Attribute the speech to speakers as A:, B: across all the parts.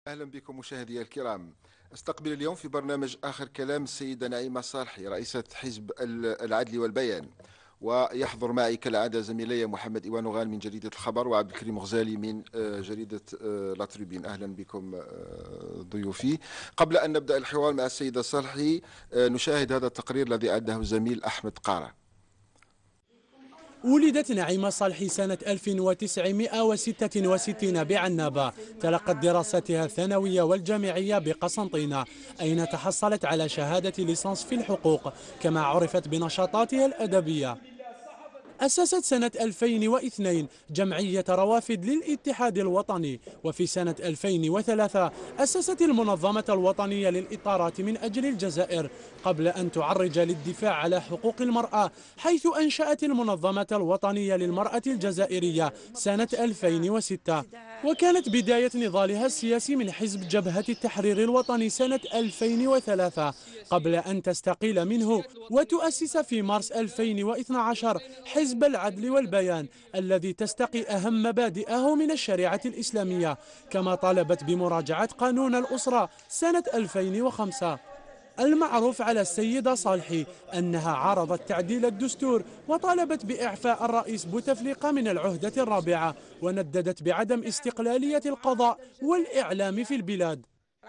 A: أهلا بكم مشاهدي الكرام. استقبل اليوم في برنامج آخر كلام السيدة نعيمة صالحي رئيسة حزب العدل والبيان، ويحضر معي كالعادة زميلي محمد إيوان غال من جريدة الخبر وعبد الكريم غزالي من جريدة لا تريبين. أهلا بكم ضيوفي. قبل أن نبدأ الحوار مع السيدة صالحي نشاهد هذا التقرير الذي أعده الزميل أحمد قارة.
B: ولدت نعيمة صالحي سنة 1966 بعنابة. تلقت دراستها الثانوية والجامعية بقسنطينة، أين تحصلت على شهادة ليسانس في الحقوق، كما عرفت بنشاطاتها الأدبية. أسست سنة 2002 جمعية روافد للاتحاد الوطني، وفي سنة 2003 أسست المنظمة الوطنية للإطارات من أجل الجزائر، قبل أن تعرج للدفاع على حقوق المرأة، حيث أنشأت المنظمة الوطنية للمرأة الجزائرية سنة 2006. وكانت بداية نضالها السياسي من حزب جبهة التحرير الوطني سنة 2003، قبل أن تستقيل منه وتؤسس في مارس 2012 حزب العدل والبيان، الذي تستقي أهم مبادئه من الشريعة الإسلامية، كما طالبت بمراجعة قانون الأسرة سنة 2005. المعروف على السيدة صالحي أنها عارضت تعديل الدستور، وطالبت بإعفاء الرئيس بوتفليقة من العهدة الرابعة، ونددت بعدم استقلالية القضاء والإعلام في البلاد.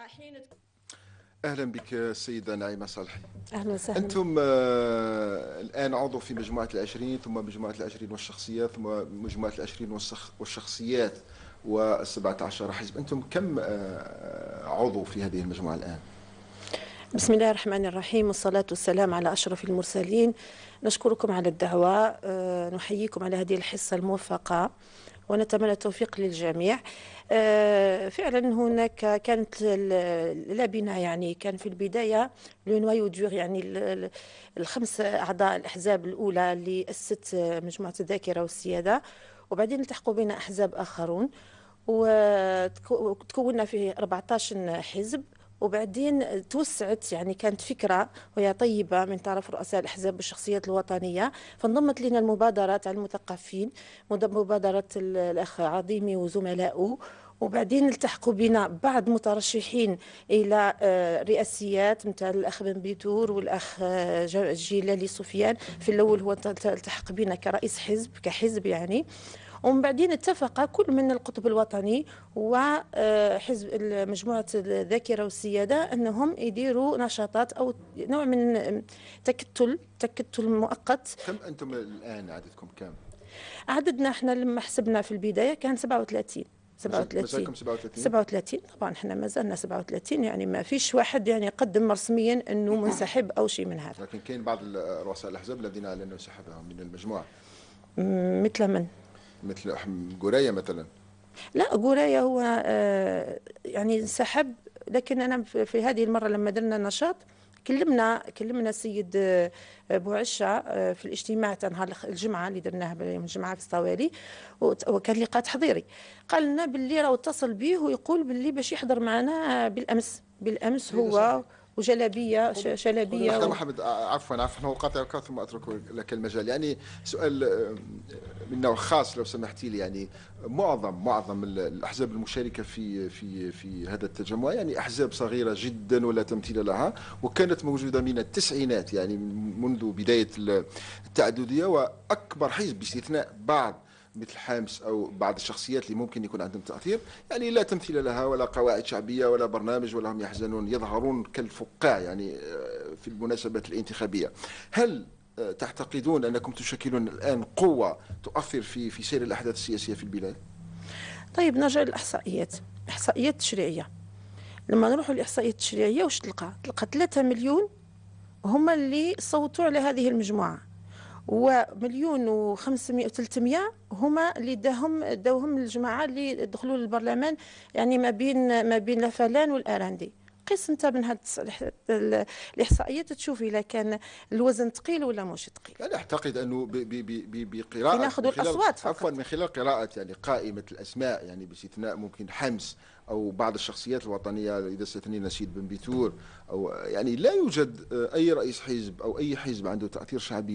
A: أهلا بك السيدة نعيمة صالحي.
C: أهلا وسهلا.
A: أنتم الآن عضو في مجموعة العشرين، ثم مجموعة العشرين والشخصيات، ثم مجموعة العشرين والشخصيات و17 حزب. أنتم كم عضو في هذه المجموعة الآن؟
C: بسم الله الرحمن الرحيم، والصلاة والسلام على أشرف المرسلين. نشكركم على الدعوة، نحييكم على هذه الحصة الموفقة، ونتمنى التوفيق للجميع. فعلا هناك كانت لبنة، يعني كان في البداية لو دور، يعني الخمس أعضاء الأحزاب الأولى اللي أسست مجموعة الذاكرة والسيادة، وبعدين التحقوا بنا أحزاب آخرون، وتكوننا في 14 حزب، وبعدين توسعت، يعني كانت فكرة وهي طيبة من طرف رؤساء الأحزاب والشخصيات الوطنية، فانضمت لنا المبادرات على المثقفين، مبادرة الأخ عظيمي وزملائه، وبعدين التحقوا بنا بعض مترشحين إلى رئاسيات مثل الأخ بن بيتور والأخ جيلالي سفيان. في الأول هو التحق بنا كرئيس حزب، كحزب يعني، ومن بعدين اتفق كل من القطب الوطني وحزب مجموعة الذاكرة والسيادة أنهم يديروا نشاطات أو نوع من تكتل مؤقت.
A: كم أنتم الآن؟ عددكم كم؟
C: عددنا احنا لما حسبنا في البداية كان 37. 37 طبعا احنا ما زلنا 37، يعني ما فيش واحد يعني قدم رسميا انه منسحب او شيء من هذا.
A: لكن كاين بعض رؤساء الاحزاب الذين اعلنوا انسحابهم من المجموعه.
C: مثل من؟
A: مثل قرية مثلا.
C: لا، قرية هو يعني انسحب، لكن أنا في هذه المرة لما درنا نشاط كلمنا السيد بوعشة في الاجتماع تاع نهار الجمعة اللي درناه يوم الجمعة في الصوالي، وكان لقاء تحضيري. قال لنا باللي راه اتصل به ويقول باللي باش يحضر معنا بالأمس هو وجلبيه شلبيه
A: محمد، عفوا انا اقاطعك ثم اترك لك المجال. يعني سؤال من نوع خاص لو سمحتي لي. يعني معظم الاحزاب المشاركه في هذا التجمع يعني احزاب صغيره جدا ولا تمثيل لها، وكانت موجوده من التسعينات، يعني منذ بدايه التعدديه، واكبر حزب باستثناء بعض مثل حامس أو بعض الشخصيات اللي ممكن يكون عندهم تأثير، يعني لا تمثيل لها ولا قواعد شعبية ولا برنامج، ولا هم يظهرون كالفقاع يعني في المناسبات الانتخابية. هل تعتقدون أنكم تشكلون الآن قوة تؤثر في سير الأحداث السياسية في البلاد؟
C: طيب نرجع للإحصائيات، إحصائيات تشريعية. لما نروحوا للإحصائيات التشريعية وش تلقى 3 مليون هم اللي صوتوا على هذه المجموعة، ومليون و500 و300 هما اللي داوهم الجماعة اللي دخلوا للبرلمان، يعني ما بين لافلان والأراندي. قيس انت من هذه الاحصائيات تشوف اذا كان الوزن ثقيل ولا مش ثقيل.
A: انا اعتقد انه بقراءه
C: ناخذ الاصوات فقط.
A: عفوا، من خلال قراءه يعني قائمه الاسماء، يعني باستثناء ممكن حمص او بعض الشخصيات الوطنيه اذا استثنينا سيد بن بيتور، او يعني لا يوجد اي رئيس حزب او اي حزب عنده تاثير شعبي،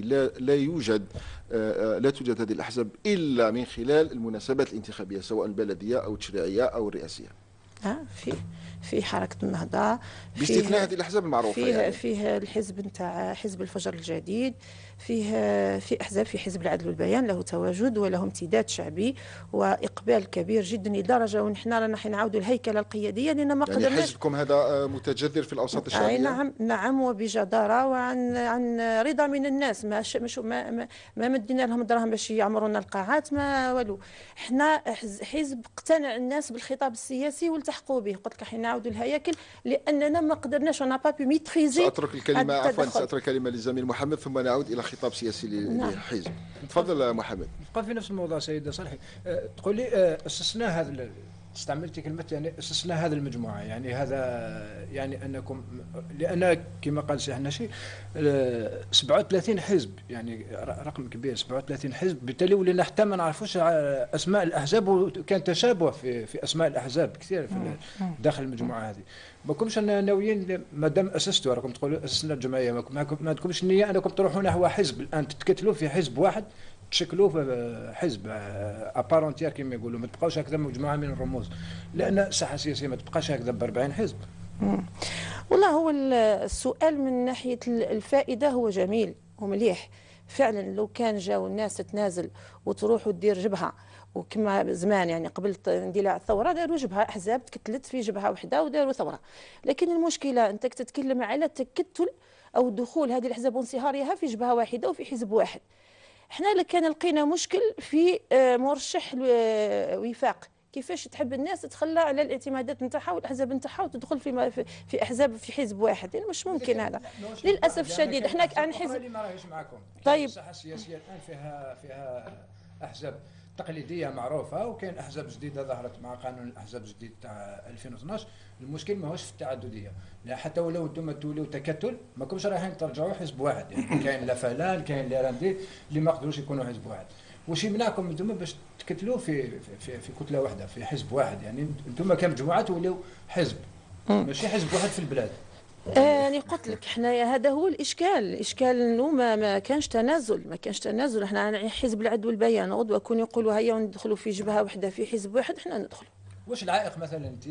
A: لا توجد هذه الاحزاب الا من خلال المناسبات الانتخابيه، سواء البلديه او التشريعيه او الرئاسيه.
C: في حركة النهضة،
A: باستثناء هذه الأحزاب المعروفة
C: فيه
A: يعني.
C: فيه الحزب نتاع حزب الفجر الجديد، في أحزاب، في حزب العدل والبيان له تواجد وله امتداد شعبي وإقبال كبير جدا، لدرجة ونحن رانا حنعاودوا الهيكلة القيادية لأن ما
A: يعني
C: قدرناش.
A: حزبكم هذا متجذر في الأوساط الشعبية؟
C: نعم وبجدارة، وعن رضا من الناس. ما مدينا لهم دراهم باش يعمرونا القاعات، ما والو. احنا حزب اقتنع الناس بالخطاب السياسي والتحقوا به. قلت لك حين نعاودوا الهياكل لأننا ما قدرناش، انا با ميتريزي.
A: سأترك الكلمة سأترك الكلمة للزميل محمد ثم نعود إلى خطاب سياسي للحزب. تفضل محمد.
D: نبقى في نفس الموضوع سيدة صالحي. تقول لي أسسنا هذا، استعملتي كلمة يعني أسسنا هذه المجموعة، يعني هذا يعني أنكم، لأن كما قال سي حناشي 37 حزب، يعني رقم كبير 37 حزب، بالتالي ولينا حتى ما نعرفوش أسماء الأحزاب، وكان تشابه في أسماء الأحزاب كثير في داخل المجموعة هذه. ما كنتش ناويين ما دام أسستوا، راكم تقولوا أسسنا الجمعية، ما عندكمش النية أنكم تروحوا نحو حزب الآن تتكتلوا في حزب واحد، تشكلوه في حزب ابارونتير كما يقولوا، ما تبقاوش هكذا مجموعه من الرموز، لان الساحه السياسيه ما تبقاش هكذا ب 40 حزب.
C: والله هو السؤال من ناحيه الفائده هو جميل ومليح فعلا. لو كان جاوا الناس تتنازل وتروح وتدير جبهه، وكما زمان يعني قبل اندلاع الثوره داروا جبهه، احزاب تكتلت في جبهه واحده وداروا ثوره. لكن المشكله انت تتكلم على تكتل او دخول هذه الاحزاب وانصهارها في جبهه واحده وفي حزب واحد. احنا كان لقينا مشكل في مرشح وفاق، كيفاش تحب الناس تتخلى على الاعتمادات نتاعها والاحزاب نتاعها وتدخل في احزاب في حزب واحد، يعني مش ممكن هذا للاسف الشديد. احنا عن حزب
D: اللي ما راهيش معكم.
C: طيب
D: الساحه السياسيه الان فيها احزاب تقليديه معروفه، وكاين احزاب جديده ظهرت مع قانون الاحزاب الجديد تاع 2012. المشكل ماهوش في التعدديه، لا حتى ولو انتم تولوا تكتل ما كومش رايحين ترجعوا حزب واحد، يعني كاين لا فلان كاين لا راندي اللي ما قدروش يكونوا حزب واحد. واش يمنعكم انتم باش تكتلوا في كتله واحده في حزب واحد؟ يعني انتم كمجموعه تولوا حزب ماشي حزب واحد في البلاد.
C: يعني قلت لك حنايا هذا هو الاشكال انه ما كانش تنازل. احنا حزب العدل والبيان غدوه كون يقولوا هيا وندخلوا في جبهه واحده في حزب واحد، احنا ندخلوا.
D: واش العائق مثلا انت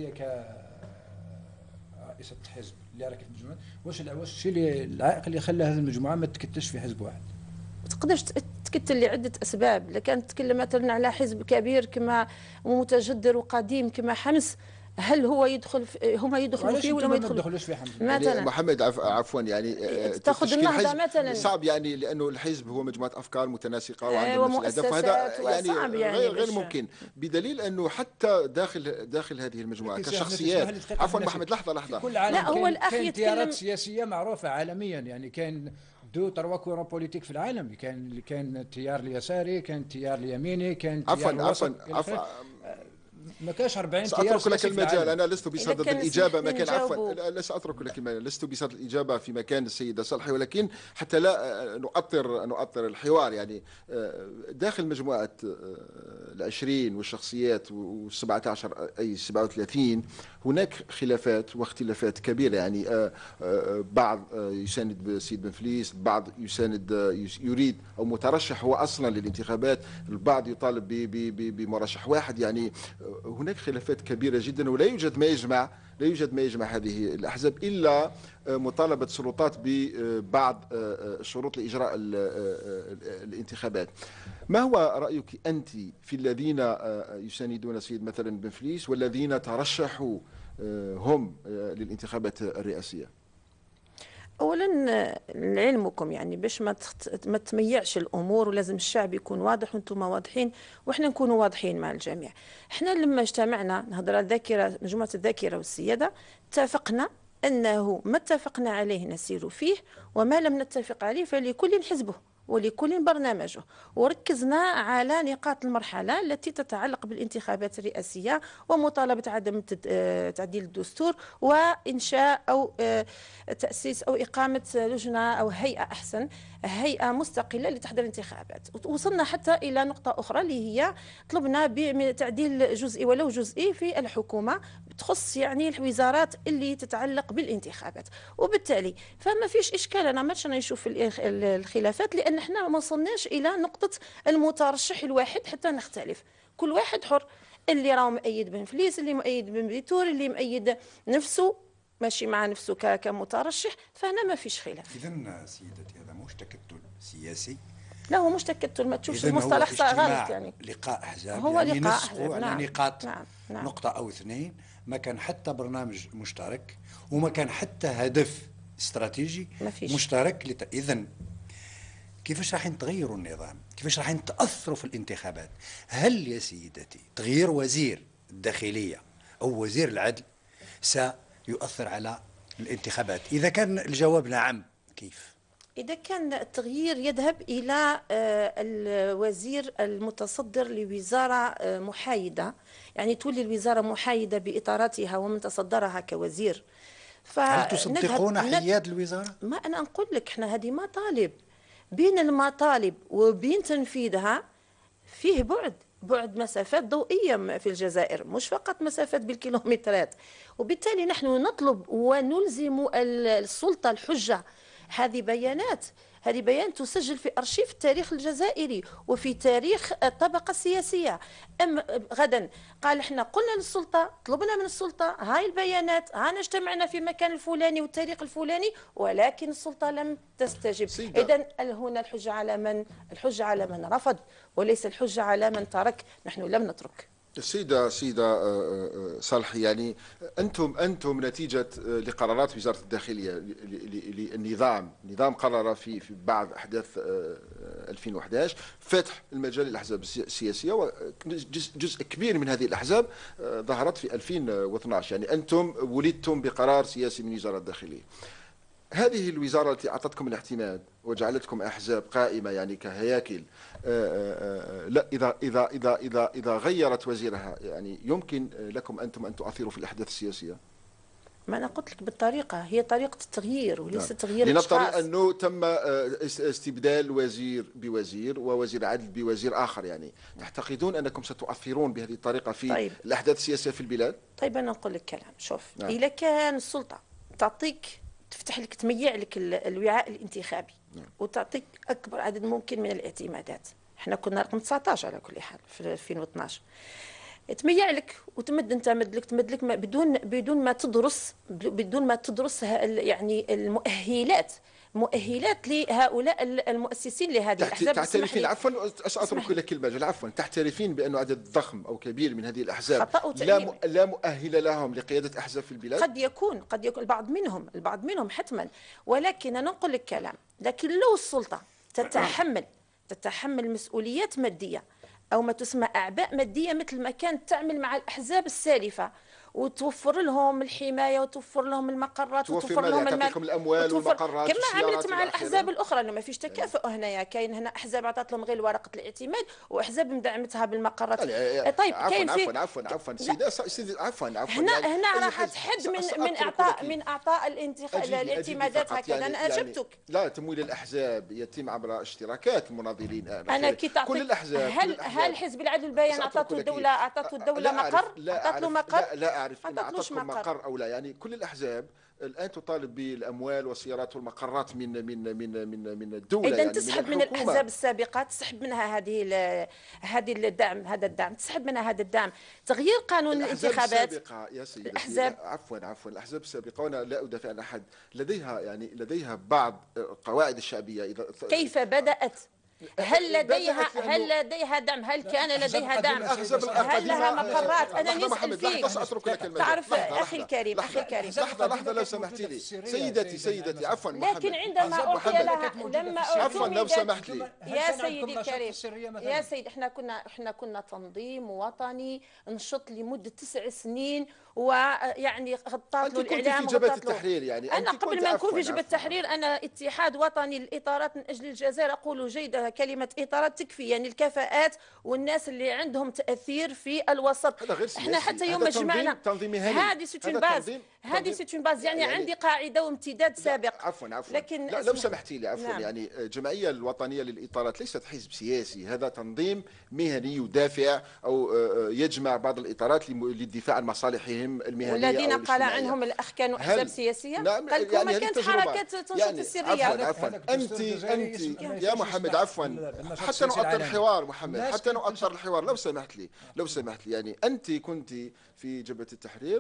D: كرئيسة حزب اللي راكي في المجموعه، واش الشيء اللي العائق اللي خلى هذه المجموعه ما تكتلش في حزب واحد؟
C: ما تقدرش تكتل لعده اسباب. اذا كانت تتكلم مثلا على حزب كبير كما متجدر وقديم كما حمص، هل هو هما يدخلوا فيه ولا ما يدخلوش
D: فيه حمص؟
C: مثلا
A: محمد عفوا يعني
C: تاخذ النهضه مثلا
A: صعب، يعني لانه الحزب هو مجموعه افكار متناسقه وعندهم نفس الهدف، وهذا يعني غير ممكن، بدليل انه حتى داخل هذه المجموعه كشخصيات. عفوا محمد لحظه
C: لا هو الاخ
D: يتكلم تيارات سياسيه معروفه عالميا، يعني كاين تروا كورون بوليتيك في العالم، كان التيار اليساري، كان التيار اليميني، كان
A: عفوا
D: ما كاش 40
A: سأترك لك المجال. أنا لست بصدد الإجابة مكان عفوا سأترك لك المجال، لست بصدد الإجابة في مكان السيدة صالحي، ولكن حتى لا نؤطر الحوار، يعني داخل مجموعة 20 والشخصيات و17 أي 37 هناك خلافات واختلافات كبيرة، يعني بعض يساند السيد بن فليس، البعض يريد أو مترشح هو أصلا للانتخابات، البعض يطالب بمرشح واحد، يعني هناك خلافات كبيرة جدا، ولا يوجد ما يجمع هذه الأحزاب إلا مطالبة السلطات ببعض شروط لإجراء الانتخابات. ما هو رأيك أنت في الذين يساندون سيد مثلا بن فليس والذين ترشحوا هم للانتخابات الرئاسية؟
C: اولا لعلمكم يعني باش ما تميعش الامور، ولازم الشعب يكون واضح وانتم واضحين واحنا نكونوا واضحين مع الجميع. احنا لما اجتمعنا نهضر الذاكره، مجموعه الذاكره والسياده، اتفقنا انه ما اتفقنا عليه نسير فيه، وما لم نتفق عليه فلكل حزبه ولكل برنامجه. وركزنا على نقاط المرحلة التي تتعلق بالانتخابات الرئاسية ومطالبة عدم تعديل الدستور وإنشاء أو تأسيس أو إقامة لجنة أو هيئة، أحسن هيئة مستقلة لتحضير الانتخابات. وصلنا حتى إلى نقطة أخرى اللي هي طلبنا بتعديل جزئي ولو جزئي في الحكومة تخص يعني الوزارات اللي تتعلق بالانتخابات. وبالتالي فما فيش إشكال، أنا ما نشوف الخلافات، لأن احنا ما وصلناش إلى نقطة المترشح الواحد حتى نختلف. كل واحد حر. اللي راه مؤيد بن فليس، اللي مؤيد بن بيتور، اللي مؤيد نفسه ماشي مع نفسه كمترشح، فهنا ما فيش خلاف.
E: إذا سيدتي هذا مش تكتل سياسي؟
C: لا هو مش تكتل، ما تشوفش المصطلح غلط يعني.
E: لقاء أحزاب
C: هو
E: يعني
C: لقاء
E: نسقوا
C: أحزاب.
E: على
C: نعم.
E: نقاط،
C: نعم.
E: نقطة أو اثنين، ما كان حتى برنامج مشترك وما كان حتى هدف استراتيجي مشترك. إذا كيفاش راح تغيروا النظام؟ كيفاش راح تأثروا في الانتخابات؟ هل يا سيدتي تغيير وزير الداخلية أو وزير العدل سيؤثر على الانتخابات؟ إذا كان الجواب نعم، كيف؟
C: إذا كان التغيير يذهب إلى الوزير المتصدر لوزارة محايدة، يعني تولي الوزارة محايدة بإطاراتها ومن تصدرها كوزير،
E: هل تصدقون حياد الوزارة؟
C: ما أنا نقول لك إحنا هذه مطالب، بين المطالب وبين تنفيذها فيه بعد مسافات ضوئية في الجزائر، مش فقط مسافات بالكيلومترات، وبالتالي نحن نطلب ونلزم السلطة الحجة. هذه بيانات تسجل في أرشيف التاريخ الجزائري وفي تاريخ الطبقة السياسية. غدا قال احنا قلنا للسلطة، طلبنا من السلطة هاي البيانات، ها اجتمعنا في المكان الفلاني والتاريخ الفلاني، ولكن السلطة لم تستجب. إذن هنا الحجة على من؟ الحجة على من رفض، وليس الحجة على من ترك. نحن لم نترك.
A: سيدة صالح، يعني أنتم نتيجة لقرارات وزارة الداخلية للنظام قرر في بعض أحداث 2011 فتح المجال للأحزاب السياسية، وجزء كبير من هذه الأحزاب ظهرت في 2012. يعني أنتم ولدتم بقرار سياسي من وزارة الداخلية. هذه الوزارة التي أعطتكم الاعتماد وجعلتكم أحزاب قائمة يعني كهياكل، لا إذا غيرت وزيرها، يعني يمكن لكم أنتم أن تؤثروا في الأحداث السياسية؟
C: ما أنا قلت لك بالطريقة، هي طريقة التغيير وليس تغيير
A: لنفترض
C: الأشخاص.
A: أنه تم استبدال وزير بوزير ووزير عدل بوزير آخر، يعني تعتقدون أنكم ستؤثرون بهذه الطريقة في الأحداث السياسية في البلاد؟
C: طيب أنا أقول لك كلام، شوف. إذا كان السلطة تعطيك، تفتح لك، تميع لك الوعاء الانتخابي وتعطيك أكبر عدد ممكن من الاعتمادات، احنا كنا رقم 19 على كل حال في 2012، تميع لك وتمد لك بدون ما تدرس يعني المؤهلات لهؤلاء المؤسسين لهذه الأحزاب.
A: تعترفين، عفوا سأترك لك المجال، عفوا، تعترفين بأنه عدد ضخم أو كبير من هذه الأحزاب لا مؤهل لهم لقيادة أحزاب في البلاد؟
C: قد يكون البعض منهم حتما، ولكن أنا نقول لك كلام، لكن لو السلطة تتحمل مسؤوليات مادية أو ما تسمى أعباء مادية مثل ما كانت تعمل مع الأحزاب السالفة، وتوفر لهم الحمايه وتوفر لهم المقرات وتوفر لهم
A: الاموال والمقرات
C: كما عملت مع الاحزاب الاخرى، انه ما فيش تكافؤ هنايا. كاين هنا احزاب عطات لهم غير ورقه الاعتماد واحزاب مدعمتها بالمقرات.
A: طيب كاين في عفوا سيدي عفوا
C: هنا راح تحد من اعطاء الاعتمادات هكذا. انا اجبتك.
A: لا، تمويل الاحزاب يتم عبر اشتراكات المناضلين.
C: انا كي تعطيك كل الاحزاب، هل حزب العدل البيان اعطته الدوله مقر؟ اعطت له مقر؟
A: لا أعرف إن أعطتكم مقر أو لا. يعني كل الأحزاب الآن تطالب بالأموال والسيارات والمقرات من الدولة.
C: إذا
A: يعني
C: تسحب من الأحزاب السابقة، تسحب منها هذه الدعم، هذا الدعم، تسحب منها هذا الدعم. تغيير قانون الانتخابات
A: السابقة يا سيدي، الأحزاب عفوا الأحزاب السابقة، وأنا لا أدافع عن أحد، لديها بعض قواعد الشعبية. إذا
C: كيف بدأت؟ هل لديها دعم؟ هل كان لديها دعم؟ هل لها مقرات؟ أنا نسأل فيك. تعرف أخي الكريم،
A: لحظة لو سمحتي لي سيدتي عفوا،
C: لكن عندما أعطي لها، لما
A: عفوا لو سمحت لي
C: يا سيدي الكريم، يا سيدي، احنا كنا تنظيم وطني نشط لمدة 9 سنين، ويعني غطات له الإعلام،
A: في جبهة التحرير. يعني
C: أنا قبل ما نكون في جبهة التحرير أنا اتحاد وطني للإطارات من أجل الجزائر، أقول جيدة كلمة إطارات تكفي، يعني الكفاءات والناس اللي عندهم تأثير في الوسط. احنا حتى يوم جمعنا هذه سيتون باز، يعني عندي قاعدة وامتداد سابق.
A: عفوا
C: لكن
A: لو سمحتي لي عفوا، يعني الجمعية الوطنية للإطارات ليست حزب سياسي، هذا تنظيم مهني يدافع أو يجمع بعض الإطارات للدفاع عن مصالحهم المهنية.
C: والذين قال عنهم الأخ كانوا أحزاب سياسية؟ قال لكم ما كانت حركات تنشط السرية.
A: عفوا أنت يا محمد، عفوا عفوا حتى نؤطر الحوار محمد، حتى نؤطر الحوار لو سمحت لي، يعني أنت كنت في جبهة التحرير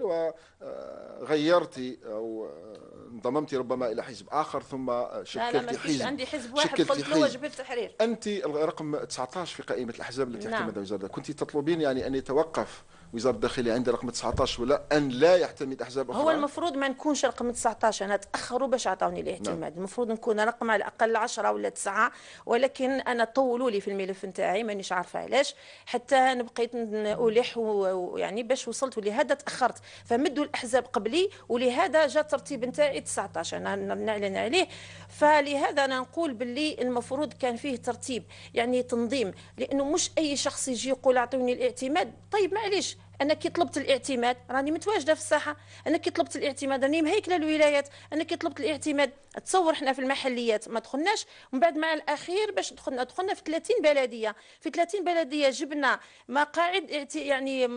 A: وغيرتي أو انضممت ربما إلى حزب آخر ثم شكلت حزب.
C: عندي حزب واحد قلت له جبهة التحرير.
A: أنت رقم 19 في قائمة الأحزاب التي اعتمدها وزارة، كنت تطلبين يعني أن يتوقف وزارة الداخلية عند رقم 19 ولا أن لا يعتمد أحزاب أخرى؟
C: هو المفروض ما نكونش رقم 19، أنا تأخروا باش عطاوني الاعتماد. المفروض نكون رقم على الأقل 10 ولا 9، ولكن أنا طولوا لي في الملف نتاعي مانيش عارفة علاش، حتى أنا بقيت ألح ويعني باش وصلت، ولهذا تأخرت. فمدوا الأحزاب قبلي ولهذا جاء الترتيب نتاعي 19 أنا نعلن عليه. فلهذا أنا نقول باللي المفروض كان فيه ترتيب، يعني تنظيم، لأنه مش أي شخص يجي يقول أعطوني الاعتماد. طيب معليش، انا كي طلبت الاعتماد راني متواجده في الساحه، انا كي طلبت الاعتماد راني مهيكله الولايات، انا كي طلبت الاعتماد تصور احنا في المحليات ما دخلناش، ومن بعد مع الاخير باش دخلنا في 30 بلديه، في 30 بلديه جبنا مقاعد يعني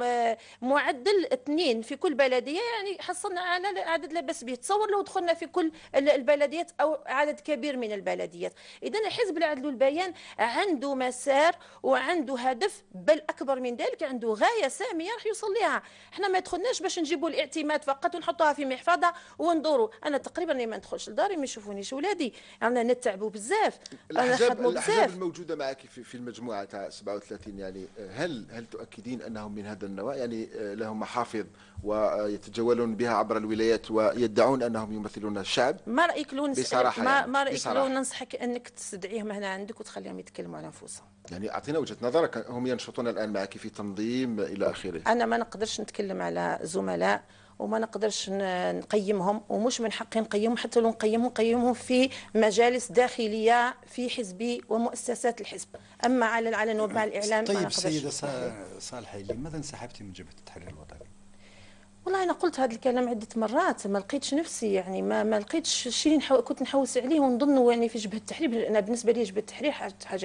C: معدل 2 في كل بلديه، يعني حصلنا على عدد لا باس به. تصور لو دخلنا في كل البلديات او عدد كبير من البلديات. اذا حزب العدل والبيان عنده مسار وعنده هدف، بل اكبر من ذلك عنده غايه ساميه راح يوصل لها. احنا ما دخلناش باش نجيبوا الاعتماد فقط ونحطوها في محفظه وندوروا. انا تقريبا ما ندخلش لداري ما يشوفونيش ولادي، انا نتعبوا بزاف.
A: الاحزاب الموجوده معك في المجموعه تاع 37 يعني هل تؤكدين انهم من هذا النوع، يعني لهم محافظ ويتجولون بها عبر الولايات ويدعون انهم يمثلون الشعب؟
C: ما رايك لو
A: بصراحه
C: ما رايك لو ننصحك انك تستدعيهم هنا عندك وتخليهم يتكلموا على انفسهم؟
A: يعني اعطينا وجهه نظرك. هم ينشطون الان معك في تنظيم الى اخره.
C: انا ما نقدرش نتكلم على زملاء وما نقدرش نقيمهم، ومش من حقي نقيمهم. حتى لو نقيمهم في مجالس داخليه في حزبي ومؤسسات الحزب، اما على العلن ومع الاعلام.
E: طيب السيده صالحي، لماذا انسحبتي من جبهه التحرير الوطني؟
C: والله انا قلت هذا الكلام عده مرات، ما لقيتش نفسي، يعني ما لقيتش الشيء اللي كنت نحوس عليه ونظن يعني في جبهه التحرير. انا بالنسبه لي جبهه التحرير حاجه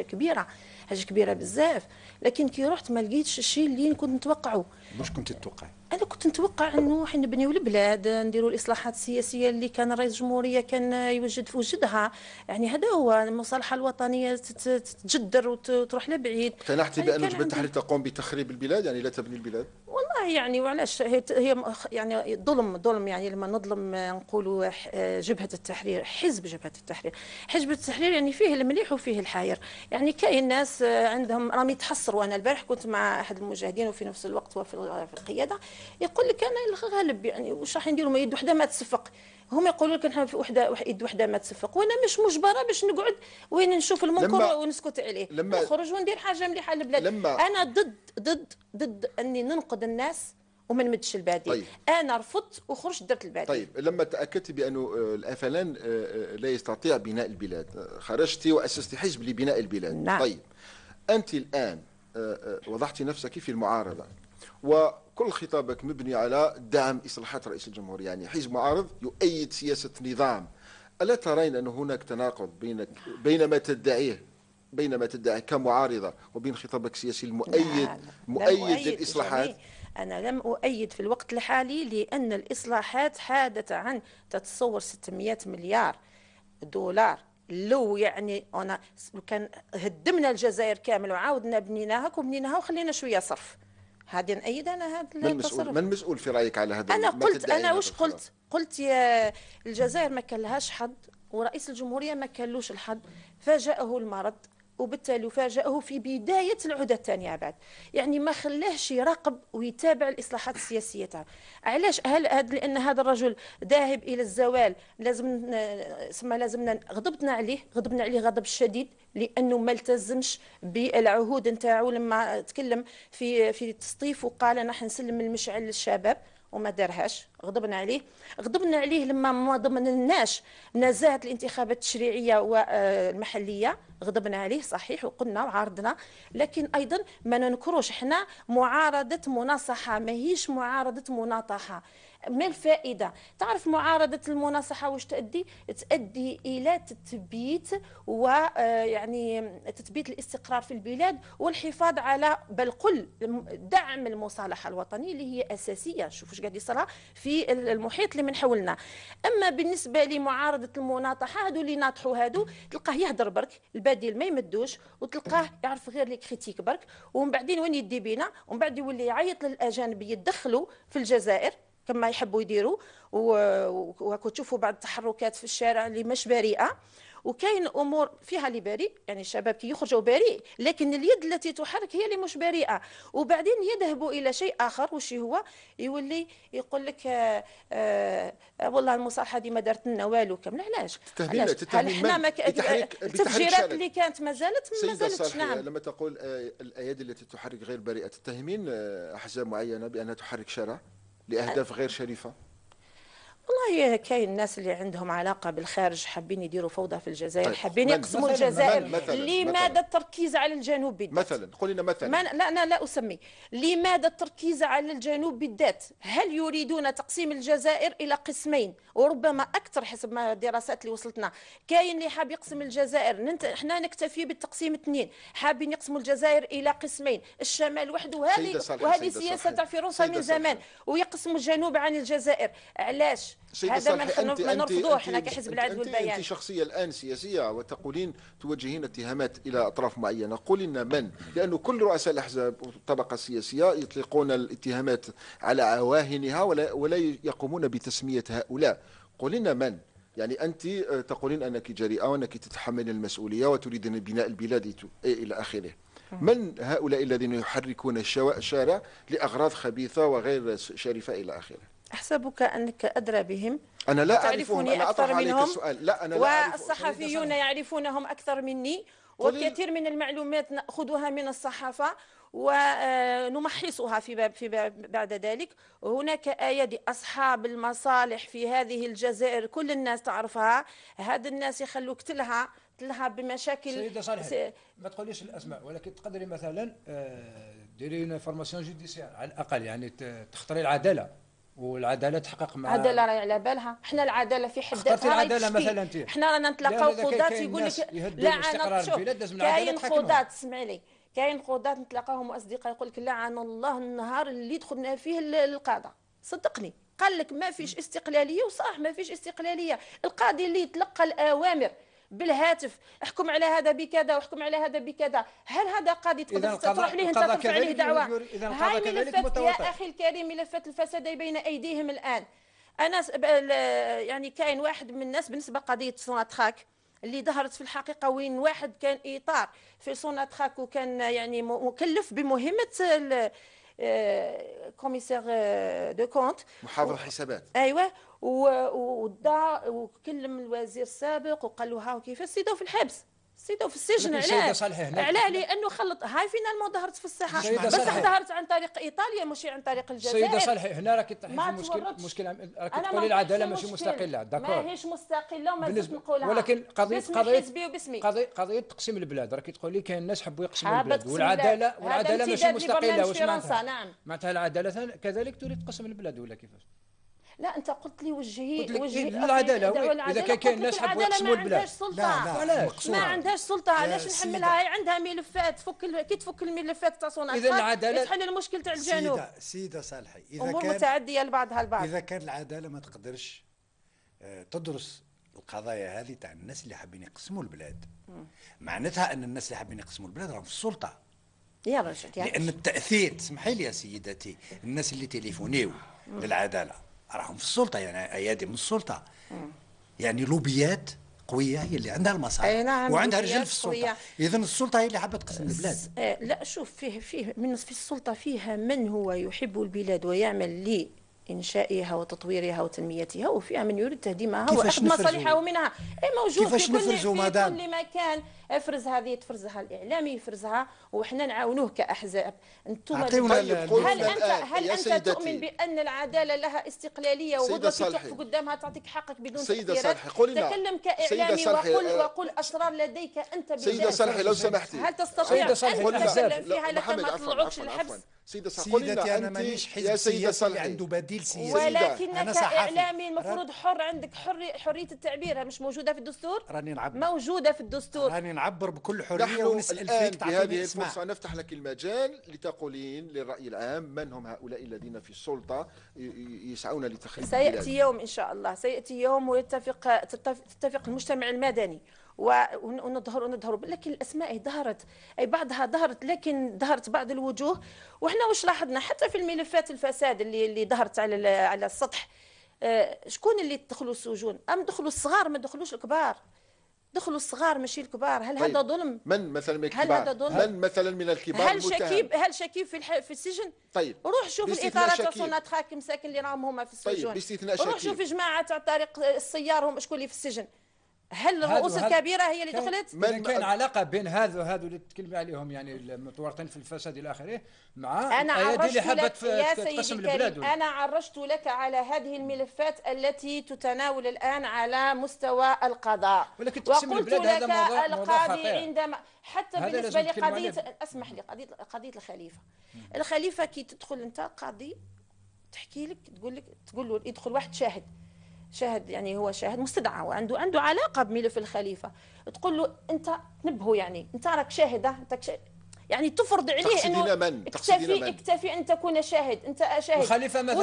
C: كبيره بزاف، لكن كي رحت ما لقيتش الشيء اللي كنت نتوقعه.
E: واش كنت تتوقعي؟
C: انا كنت نتوقع انه حنا نبنيو البلاد، نديروا الاصلاحات السياسيه اللي كان رئيس الجمهوريه كان يوجد في وجدها، يعني هذا هو المصالحه الوطنيه تتجدر وتروح لبعيد.
A: اقتنعتي بان جبهه التحرير تقوم بتخريب البلاد، يعني لا تبني البلاد؟
C: والله يعني وعلاش هي يعني ظلم يعني لما نظلم نقولوا جبهه التحرير، حزب جبهه التحرير يعني فيه المليح وفيه الحاير. يعني كاين ناس عندهم راهم يتحسروا. انا البارح كنت مع احد المجاهدين وفي نفس الوقت وفي القياده، يقول لك انا الغالب يعني واش راح نديروا، ما يد وحده ما تصفق. هم يقولوا لك نحن في يد وحده ما تصفق، وانا مش مجبره باش نقعد وين نشوف المنكر ونسكت عليه. نخرج وندير حاجه مليحه للبلاد. انا ضد اني ننقد الناس وما نمدش الباديه.
A: طيب.
C: انا رفضت وخرجت درت الباديه.
A: طيب لما تاكدت بانه الافلان لا يستطيع بناء البلاد، خرجتي واسستي حزب لبناء البلاد.
C: نعم.
A: طيب انت الان وضعت نفسك في المعارضه، وكل خطابك مبني على دعم إصلاحات رئيس الجمهورية، يعني حزب معارض يؤيد سياسة نظام. ألا ترين أن هناك تناقض بين ما تدعيه كمعارضة وبين خطابك السياسي المؤيد للإصلاحات؟
C: أنا لم أؤيد في الوقت الحالي، لأن الإصلاحات حادث عن تتصور 600 مليار دولار. لو يعني أنا كان هدمنا الجزائر كامل وعاودنا بنيناها وخلينا شوية صرف، هذه نأيد أنا هذا التصرف.
A: من مسؤول في رأيك على هذا؟
C: أنا واش قلت يا الجزائر ما كان لهاش حظ، ورئيس الجمهورية ما كان لوش الحظ، فاجأه المرض وبالتالي فاجأه في بداية العهدة الثانية بعد، يعني ما خلاهش يراقب ويتابع الإصلاحات السياسية تاعه. علاش؟ لأن هذا الرجل ذاهب إلى الزوال، لازمنا غضبنا عليه غضب شديد، لأنه ما التزمش بالعهود نتاعو. لما تكلم في التسطيف وقال أنا حنسلم المشعل للشباب وما دارهاش، غضبنا عليه لما ما ضمنناش نزاهة الانتخابات التشريعية والمحلية، غضبنا عليه صحيح وقلنا وعارضنا، لكن أيضا ما ننكروش احنا معارضة مناصحة، ماهيش معارضة مناطحة. ما الفائدة؟ تعرف معارضة المناصحة واش تؤدي إلى تثبيت ويعني تثبيت الاستقرار في البلاد والحفاظ على بل قل دعم المصالحة الوطنية اللي هي أساسية. شوف واش قاعد يصرى في المحيط اللي من حولنا. أما بالنسبة لمعارضة المناطحة، هادو اللي ناطحوا هادو تلقاه يهدر برك، البديل ما يمدوش، وتلقاه يعرف غير لي كريتيك برك، ومن بعدين وين يدي بينا، ومن بعد يولي يعيط للأجانب يدخلوا في الجزائر كما يحبوا يديروا. وهاكو تشوفوا بعض التحركات في الشارع اللي مش بريئه، وكاين امور فيها اللي بريء، يعني الشباب كي يخرجوا بريء، لكن اليد التي تحرك هي اللي مش بريئه. وبعدين يذهبوا الى شيء اخر، وش هو؟ يولي يقول لك والله المصالحه دي ما دارت لنا والو كامل. علاش؟ هل احنا التفجيرات اللي كانت ما زالتش.
A: نعم. لما تقول الايادي التي تحرك غير بريئه، تتهمين احزاب معينه بانها تحرك شارع لأهداف غير شريفة؟
C: والله كاين الناس اللي عندهم علاقة بالخارج حابين يديروا فوضى في الجزائر. طيب. حابين يقسموا الجزائر. لماذا التركيز على الجنوب بالذات؟
A: مثلا قل لنا مثلا.
C: لا أنا لا أسمي. لماذا التركيز على الجنوب بالذات؟ هل يريدون تقسيم الجزائر إلى قسمين وربما أكثر حسب ما الدراسات اللي وصلتنا؟ كاين اللي حاب يقسم الجزائر، احنا نكتفي بالتقسيم 2، حابين يقسموا الجزائر إلى قسمين، الشمال وحده، وهذه سياسة تاع فيروسها من زمان، ويقسموا الجنوب عن الجزائر. علاش؟ هذا ما نرفضوه احنا كحزب العدل والبيان.
A: انت شخصيه الان سياسيه وتقولين توجهين اتهامات الى اطراف معينه، قولي لنا من؟ لانه كل رؤساء الاحزاب والطبقه السياسيه يطلقون الاتهامات على عواهنها ولا يقومون بتسميه هؤلاء. قولي لنا من؟ يعني انت تقولين انك جريئه وانك تتحملين المسؤوليه وتريدين بناء البلاد الى اخره. من هؤلاء الذين يحركون الشارع لاغراض خبيثه وغير شريفه الى اخره؟
C: أحسبك أنك أدرى بهم.
A: أنا لا أعرفهم، أنا أطرح عليك السؤال. لا أنا لا أعرف.
C: والصحفيون يعرفونهم أكثر مني، وكثير من المعلومات نأخذها من الصحافة ونمحصها في بعد ذلك. هناك أيادي أصحاب المصالح في هذه الجزائر كل الناس تعرفها. هاد الناس يخلوك تلها بمشاكل.
D: سيدة صالح ما تقوليش الأسماء، ولكن تقدري مثلا ديري اون فورماسيون جوديسيال على الأقل، يعني تختاري العدالة، والعداله تحقق مع
C: العداله راهي على بالها. احنا العداله في حد
D: ذاتها العداله مثلا انت،
C: احنا رانا نتلاقاو قضاة يقول لك كاين قضاة، اسمع لي، كاين قضاة نتلاقاهم واصدقاء يقول لك لعن الله النهار اللي دخلنا فيه القضاء. صدقني قال لك ما فيش استقلاليه، وصح ما فيش استقلاليه. القاضي اللي يتلقى الاوامر بالهاتف، احكم على هذا بكذا واحكم على هذا بكذا، هل هذا قاضي تقدر تروح ليه انت ترفع عليه دعوه؟ هاي ملفات يا اخي الكريم، ملفات الفساد بين ايديهم الان. انا يعني كاين واحد من الناس بالنسبه لقضيه سوناتراك اللي ظهرت في الحقيقه، وين واحد كان اطار في سوناتراك وكان يعني مكلف بمهمه كوميسير دو كونت،
A: محافظ حسابات.
C: ايوه، وكلم الوزير السابق وقال له ها كيف سيدو في الحبس، سيدو في السجن. علاه؟ لانه خلط. هاي فينالمون ظهرت في الساحه، بس ظهرت عن طريق ايطاليا مش عن طريق الجزائر.
D: سيدة صالح هنا راكي تطرحي في مشكل راكي تقولي العداله ماشي مستقله، داكور،
C: ماهيش مستقله وما زلت نقولها،
D: ولكن قضيه تقسيم البلاد راكي تقولي كاين الناس حبوا يقسموا البلاد، والعداله ماشي مستقله. واش معناتها؟
C: نعم.
D: معناتها العداله كذلك تريد تقسم البلاد ولا كيفاش؟
C: لا انت قلت لي وجهي
D: العداله. اذا كاين الناس حبوا يقسموا البلاد،
C: لا ما عندهاش سلطه. علاش نحملها؟ هي عندها ملفات، كي تفك الملفات تاع صوناتراك
D: اذا العداله
C: تحل المشكل تاع الجنوب.
E: سيده صالحي،
C: اذا امور متعديه لبعضها البعض.
E: اذا كان العداله ما تقدرش تدرس القضايا هذه تاع الناس اللي حابين يقسموا البلاد، معناتها ان الناس اللي حابين يقسموا البلاد راهم في السلطه
C: يا رجل.
E: لان التاثير، اسمحي لي يا سيدتي، الناس اللي تليفونيو للعداله راهم في السلطه، يعني ايادي من السلطه، يعني لوبيات قويه هي اللي عندها المصالح.
C: نعم،
E: وعندها رجال في السلطه. اذا السلطه هي اللي حابه تقسم البلاد.
C: لا شوف، فيه من في السلطه فيها من هو يحب البلاد ويعمل لإنشائها وتطويرها وتنميتها، وفيها من يريد تهديمها واخذ مصالحها منها. موجود
E: كيفاش نفرزوا مدام؟
C: في كل مكان. افرزها هذه، تفرزها الاعلامي يفرزها، وحنا نعاونوه كاحزاب. انتم هل انت تؤمن بان العداله لها استقلاليه وقدره تقف قدامها تعطيك حقك بدون تاثيرات؟ تكلم كاعلامي وقل اسرار لديك انت بذاتك.
A: سيدة صالحي لو سمحتي،
C: هل تستطيع ان تتكلم فيها لك ما تطلعوكش الحبس؟
A: سيدتي انا مانيش حزب سياسي
E: عنده بديل بديل سياسي.
C: ولكنك اعلامي المفروض حر، عندك حريه التعبير، مش موجوده في الدستور؟
E: راني نعبر،
C: موجوده في الدستور،
E: راني نعبر بكل حريه.
A: نحن
E: ونسال
A: الان
E: فيك
A: بهذه الفرصه نفتح لك المجال لتقولين للراي العام من هم هؤلاء الذين في السلطه يسعون لتخريب البلاد.
C: سياتي يوم ان شاء الله، سياتي يوم تتفق المجتمع المدني ونظهر، لكن الاسماء ظهرت، اي بعضها ظهرت، لكن ظهرت بعض الوجوه. وحنا واش لاحظنا حتى في الملفات الفساد اللي ظهرت على السطح، شكون اللي دخلوا السجون؟ دخلوا الصغار، ما دخلوش الكبار، دخلوا الصغار ماشي الكبار. هل
A: طيب.
C: هذا ظلم؟
A: من مثلا من الكبار؟
C: هل هذا ظلم؟
A: من مثلا من الكبار؟
C: هل شكيب في السجن؟
A: طيب
C: روح شوف الاطارات تاع صناعة خاك مساكن اللي راهم هما في السجون.
A: طيب باستثناء شكيب،
C: روح شوف جماعه تاع طريق السيار هم شكون اللي في السجن. هل الرؤوس الكبيرة هي اللي دخلت؟
D: كان علاقة بين هذو اللي تتكلمي عليهم، يعني المتورطين في الفساد إلى آخره، مع الأيادي اللي حبت تقسم البلاد؟
C: أنا عرجت لك على هذه الملفات التي تتناول الآن على مستوى القضاء، وقلت لك القاضي عندما حتى بالنسبة لقضية، اسمح لي، قضية الخليفة. الخليفة كي تدخل أنت قاضي تحكي لك، تقول له يدخل واحد شاهد، يعني هو شاهد مستدعى وعنده علاقه بملف الخليفه، تقول له انت نبهه، يعني انت راك شاهد، يعني تفرض عليه انه اكتفي ان تكون شاهد، انت شاهد.
D: الخليفه مثلا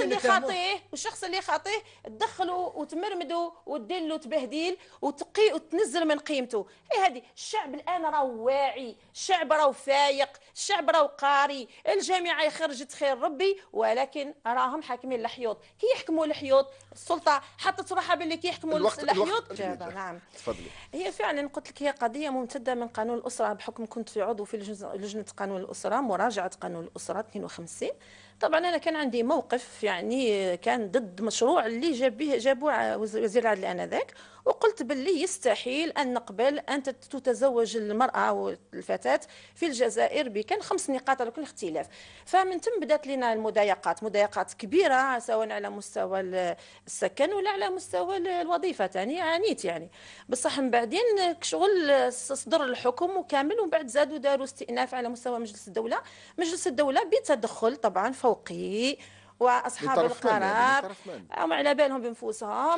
C: والشخص اللي خاطيه تدخله وتمرمده وتدير له تبهديل وتنزل من قيمته. هي هذه. الشعب الان راه واعي، الشعب راه فايق، الشعب راه قاري، الجامعه خرجت خير ربي، ولكن راهم حاكمين الحيوط. كي يحكموا الحيوط، السلطه حطت روحها باللي كي يحكموا الحيوط. نعم
A: تفضلي.
C: هي فعلا قلت لك هي قضيه ممتده من قانون الاسره، بحكم كنت في عضو في لجنه قانون الاسره، مراجعه قانون الاسره 52. طبعا انا كان عندي موقف، يعني كان ضد مشروع اللي جابوه وزير العدل انذاك، وقلت باللي يستحيل ان نقبل ان تتزوج المراه والفتاه في الجزائر كان 5 نقاط على كل اختلاف. فمن ثم بدات لنا مضايقات كبيره، سواء على مستوى السكن ولا على مستوى الوظيفه. ثاني عانيت يعني، بصح من بعدين شغل صدر الحكم وكامل، ومن بعد زادوا داروا استئناف على مستوى مجلس الدوله بتدخل طبعا فوقي، واصحاب القرار هم على بالهم بنفوسهم.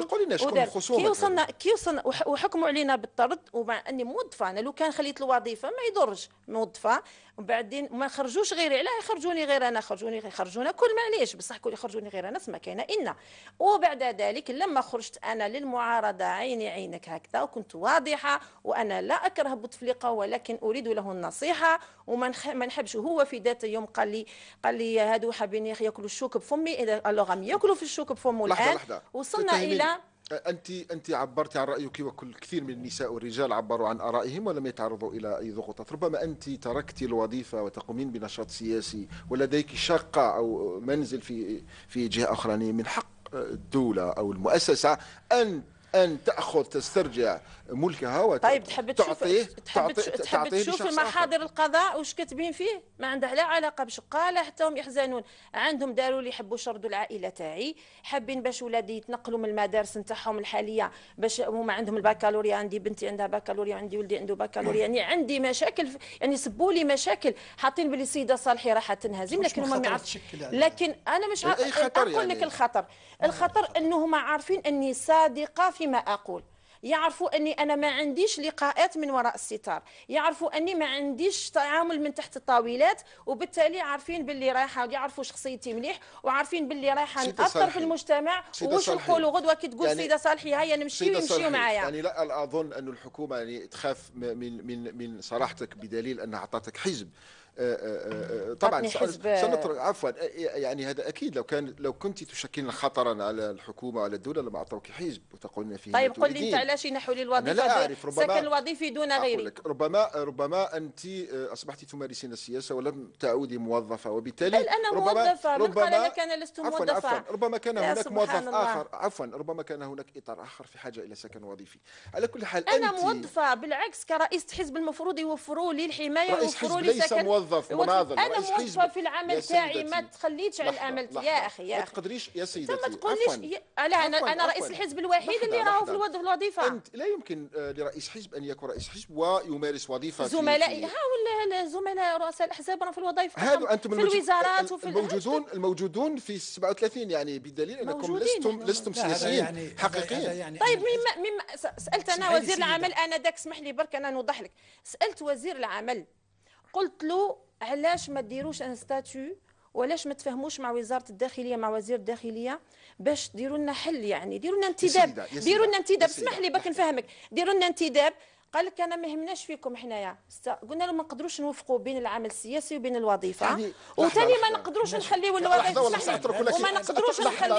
C: كي وصلنا وحكموا علينا بالطرد، ومع اني موظفه، انا لو كان خليت الوظيفه ما يضرش، موظفه، وبعدين ما خرجوش غيري. علاه يخرجوني غير انا؟ خرجونا كل، معليش، بصح كل يخرجوني غير انا ما كاينه إنا. وبعد ذلك لما خرجت انا للمعارضه عيني عينك هكذا، وكنت واضحه، وانا لا اكره بوتفليقه ولكن اريد له النصيحه وما نحبش. هو في ذات يوم قال لي هادو حابين ياكلوا الشوك بفمي، اذا الوغ ياكلوا في الشوك بفمه. الان وصلنا الى
A: أنت عبرت عن رأيك، وكل كثير من النساء والرجال عبروا عن آرائهم ولم يتعرضوا إلى أي ضغوطات. ربما أنت تركت الوظيفة وتقومين بنشاط سياسي ولديك شقة أو منزل في جهة أخرى، من حق الدولة أو المؤسسة أن تسترجع ملكها
C: طيب تحب تشوف المحاضر القضاء واش كاتبين فيه؟ ما عندها لا علاقه بشقه، لا حتى هم يحزنون. عندهم داروا اللي يحبوا يشردوا العائله تاعي، حابين باش ولادي يتنقلوا من المدارس نتاعهم الحاليه، باش هما عندهم البكالوريا، عندي بنتي عندها بكالوريا، عندي ولدي عنده بكالوريا، يعني عندي مشاكل، يعني سبوا لي مشاكل، حاطين باللي السيده صالحي راح تنهزم، لكن هما ما يعرفوش. لكن انا مش اقول لك الخطر انه هما عارفين اني صادقه فيما اقول، يعرفوا اني انا ما عنديش لقاءات من وراء الستار، يعرفوا اني ما عنديش تعامل من تحت الطاولات، وبالتالي عارفين باللي رايحه، يعرفوا شخصيتي مليح، وعارفين باللي رايحه ناثر في المجتمع. واش نقولوا غدوه كي تقول سيده صالحي هيا نمشيو معايا؟
A: يعني لا اظن ان الحكومه يعني تخاف من صراحتك، بدليل انها اعطتك حزب. طبعا سنترك عفوا، يعني هذا اكيد لو كنت تشكلين خطرا على الحكومه وعلى الدوله لما اعطوك حزب وتقولين فيه.
C: طيب قل لي انت علاش ينحوا لي الوظيفه؟
A: لا اعرف، ربما
C: سكن الوظيفي دون غيري.
A: ربما انت اصبحتي تمارسين السياسه ولم تعودي موظفه، وبالتالي
C: بل انا موظفه. من قال لك انا لست موظفه؟
A: ربما كان هناك موظف اخر، ربما كان هناك اطار اخر في حاجه الى سكن وظيفي. على كل حال
C: انا موظفه، بالعكس كرئيس حزب المفروض يوفروا لي الحمايه ويوفروا لي سكن.
A: موظف مناضل
C: انا
A: رئيس
C: موظفه
A: حزب
C: في العمل تاعي، ما تخليتش على
A: لحظة،
C: العمل.
A: لحظة.
C: يا اخي
A: ما تقدريش يا سيدتي
C: ما تقوليش لا، انا رئيس الحزب الوحيد اللي راهو في الوظيفه.
A: انت لا يمكن لرئيس حزب ان يكون رئيس حزب ويمارس وظيفه
C: زملائي ولا زملاء رؤساء الاحزاب راهم في الوظائف
A: هذو انتم
C: في الوزارات وفي
A: الموجودون في 37 يعني بدليل انكم لستم سياسيين
E: يعني
A: حقيقيين.
E: يعني
C: طيب مما سالت انا وزير العمل، انا داك اسمح لي برك انا نوضح لك. سالت وزير العمل قلت له علاش ما ديروش ان ستاتيو، وعلاش ما تفهموش مع وزاره الداخليه مع وزير الداخليه باش ديروا لنا حل، يعني ديروا لنا انتداب، ديروا لنا انتداب. اسمح لي برك نفهمك، ديروا لنا انتداب. قال لك انا ما يهمناش فيكم حنايا. قلنا له ما نقدروش نوفقوا بين العمل السياسي وبين الوظيفه،
A: يعني
C: وثاني ما نقدروش نخليو الوظائف.
A: وما
C: نقدروش نخليو.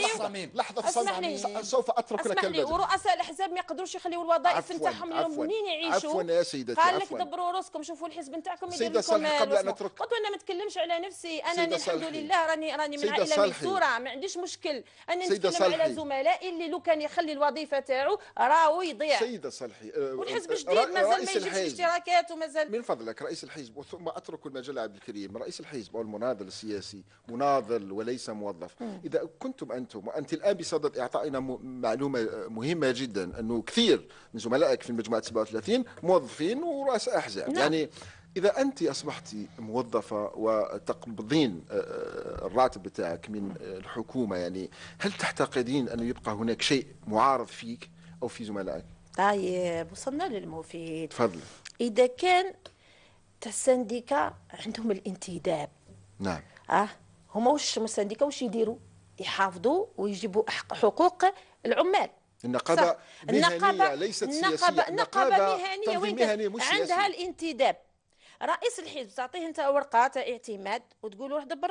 A: لحظه سوف اترك لك
C: البدل. ورؤساء الاحزاب ما يقدروش يخليو الوظائف نتاعهم اللي منين يعيشوا.
A: عفوا يا سيدتي،
C: قال لك دبروا راسكم، شوفوا الحزب نتاعكم يدير لكم.
A: قبل ان اترك
C: قلت انا ما نتكلمش على نفسي، انا الحمد لله راني من عائله ميسوره، ما عنديش مشكل. انا نتكلم على زملائي اللي لو كان يخلي الوظيفه تاعو راهو يضيع.
A: سيده صالحي،
C: والحزب جديد مازال ما يجيبش اشتراكات ومازال.
A: من فضلك رئيس الحزب، ثم اترك المجال عبد الكريم. رئيس الحزب او المناضل السياسي مناضل وليس موظف. اذا كنتم انتم وانت الان بصدد اعطائنا معلومه مهمه جدا انه كثير من زملائك في المجموعه 37 موظفين ورؤساء احزاب.
C: نعم.
A: يعني إذا أنت أصبحت موظفة وتقبضين الراتب بتاعك من الحكومة، يعني هل تعتقدين أنه يبقى هناك شيء معارض فيك أو في زملائك؟
C: طيب وصلنا للمفيد.
A: تفضل.
C: إذا كان السنديكا عندهم الانتداب،
A: نعم،
C: هما واش السنديكا واش يديروا؟ يحافظوا ويجيبوا حقوق العمال.
A: النقابة مهنية ليست سياسية.
C: النقابة مهنية
A: مهني مش
C: عندها
A: سياسي.
C: الانتداب. رئيس الحزب تعطيه انت ورقه تاع اعتماد وتقول له روح دبر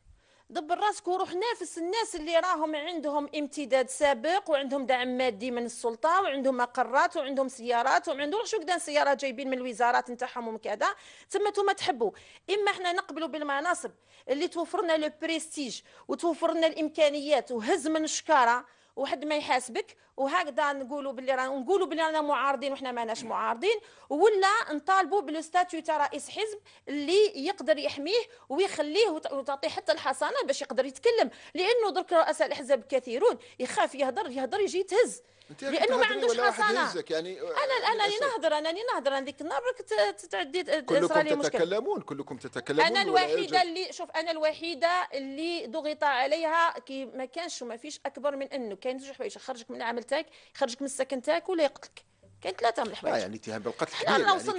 C: راسك وروح نافس الناس اللي راهم عندهم امتداد سابق وعندهم دعم مادي من السلطه وعندهم مقرات وعندهم سيارات وعندهم شو قدان سيارات جايبين من الوزارات نتاعهم ومن كذا. ثم انتم تحبوا اما احنا نقبلوا بالمناصب اللي توفر لنا لو بريستيج وتوفر لنا الامكانيات وهز من الشكاره وحد ما يحاسبك، وهكذا نقولوا باللي رانا معارضين وحنا ماناش معارضين، ولا نطالبوا بالستاتيو تاع رئيس حزب اللي يقدر يحميه ويخليه وتعطيه حتى الحصانه باش يقدر يتكلم. لانه درك رؤساء الاحزاب كثيرون يخاف يهضر يجي يتهز لانه ما عندوش حصانه.
A: يعني
C: انا نهضر هذيك النهار تعدي
A: كلكم تتكلمون.
C: انا الوحيده اللي شوف، انا الوحيده اللي ضغط عليها كي ما كانش وما فيش اكبر من انه كاين زوج حوايج: يخرجك من العمل تاعك، يخرجك من السكن تاعك، ولا يقتلك. كاين ثلاثه من الحوايج.
A: يعني اتهام بالقتل كبير.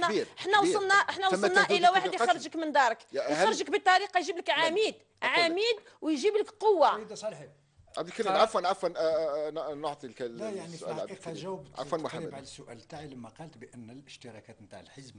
C: احنا وصلنا الى واحد يخرجك من دارك، يخرجك بطريقه يجيب لك عميد ويجيب لك قوه.
A: عبد الكريم عفوا نعطي
E: لا يعني في الحقيقه جاوبت
A: عفوا محمد
E: على السؤال تاعي لما قالت بان الاشتراكات نتاع الحزب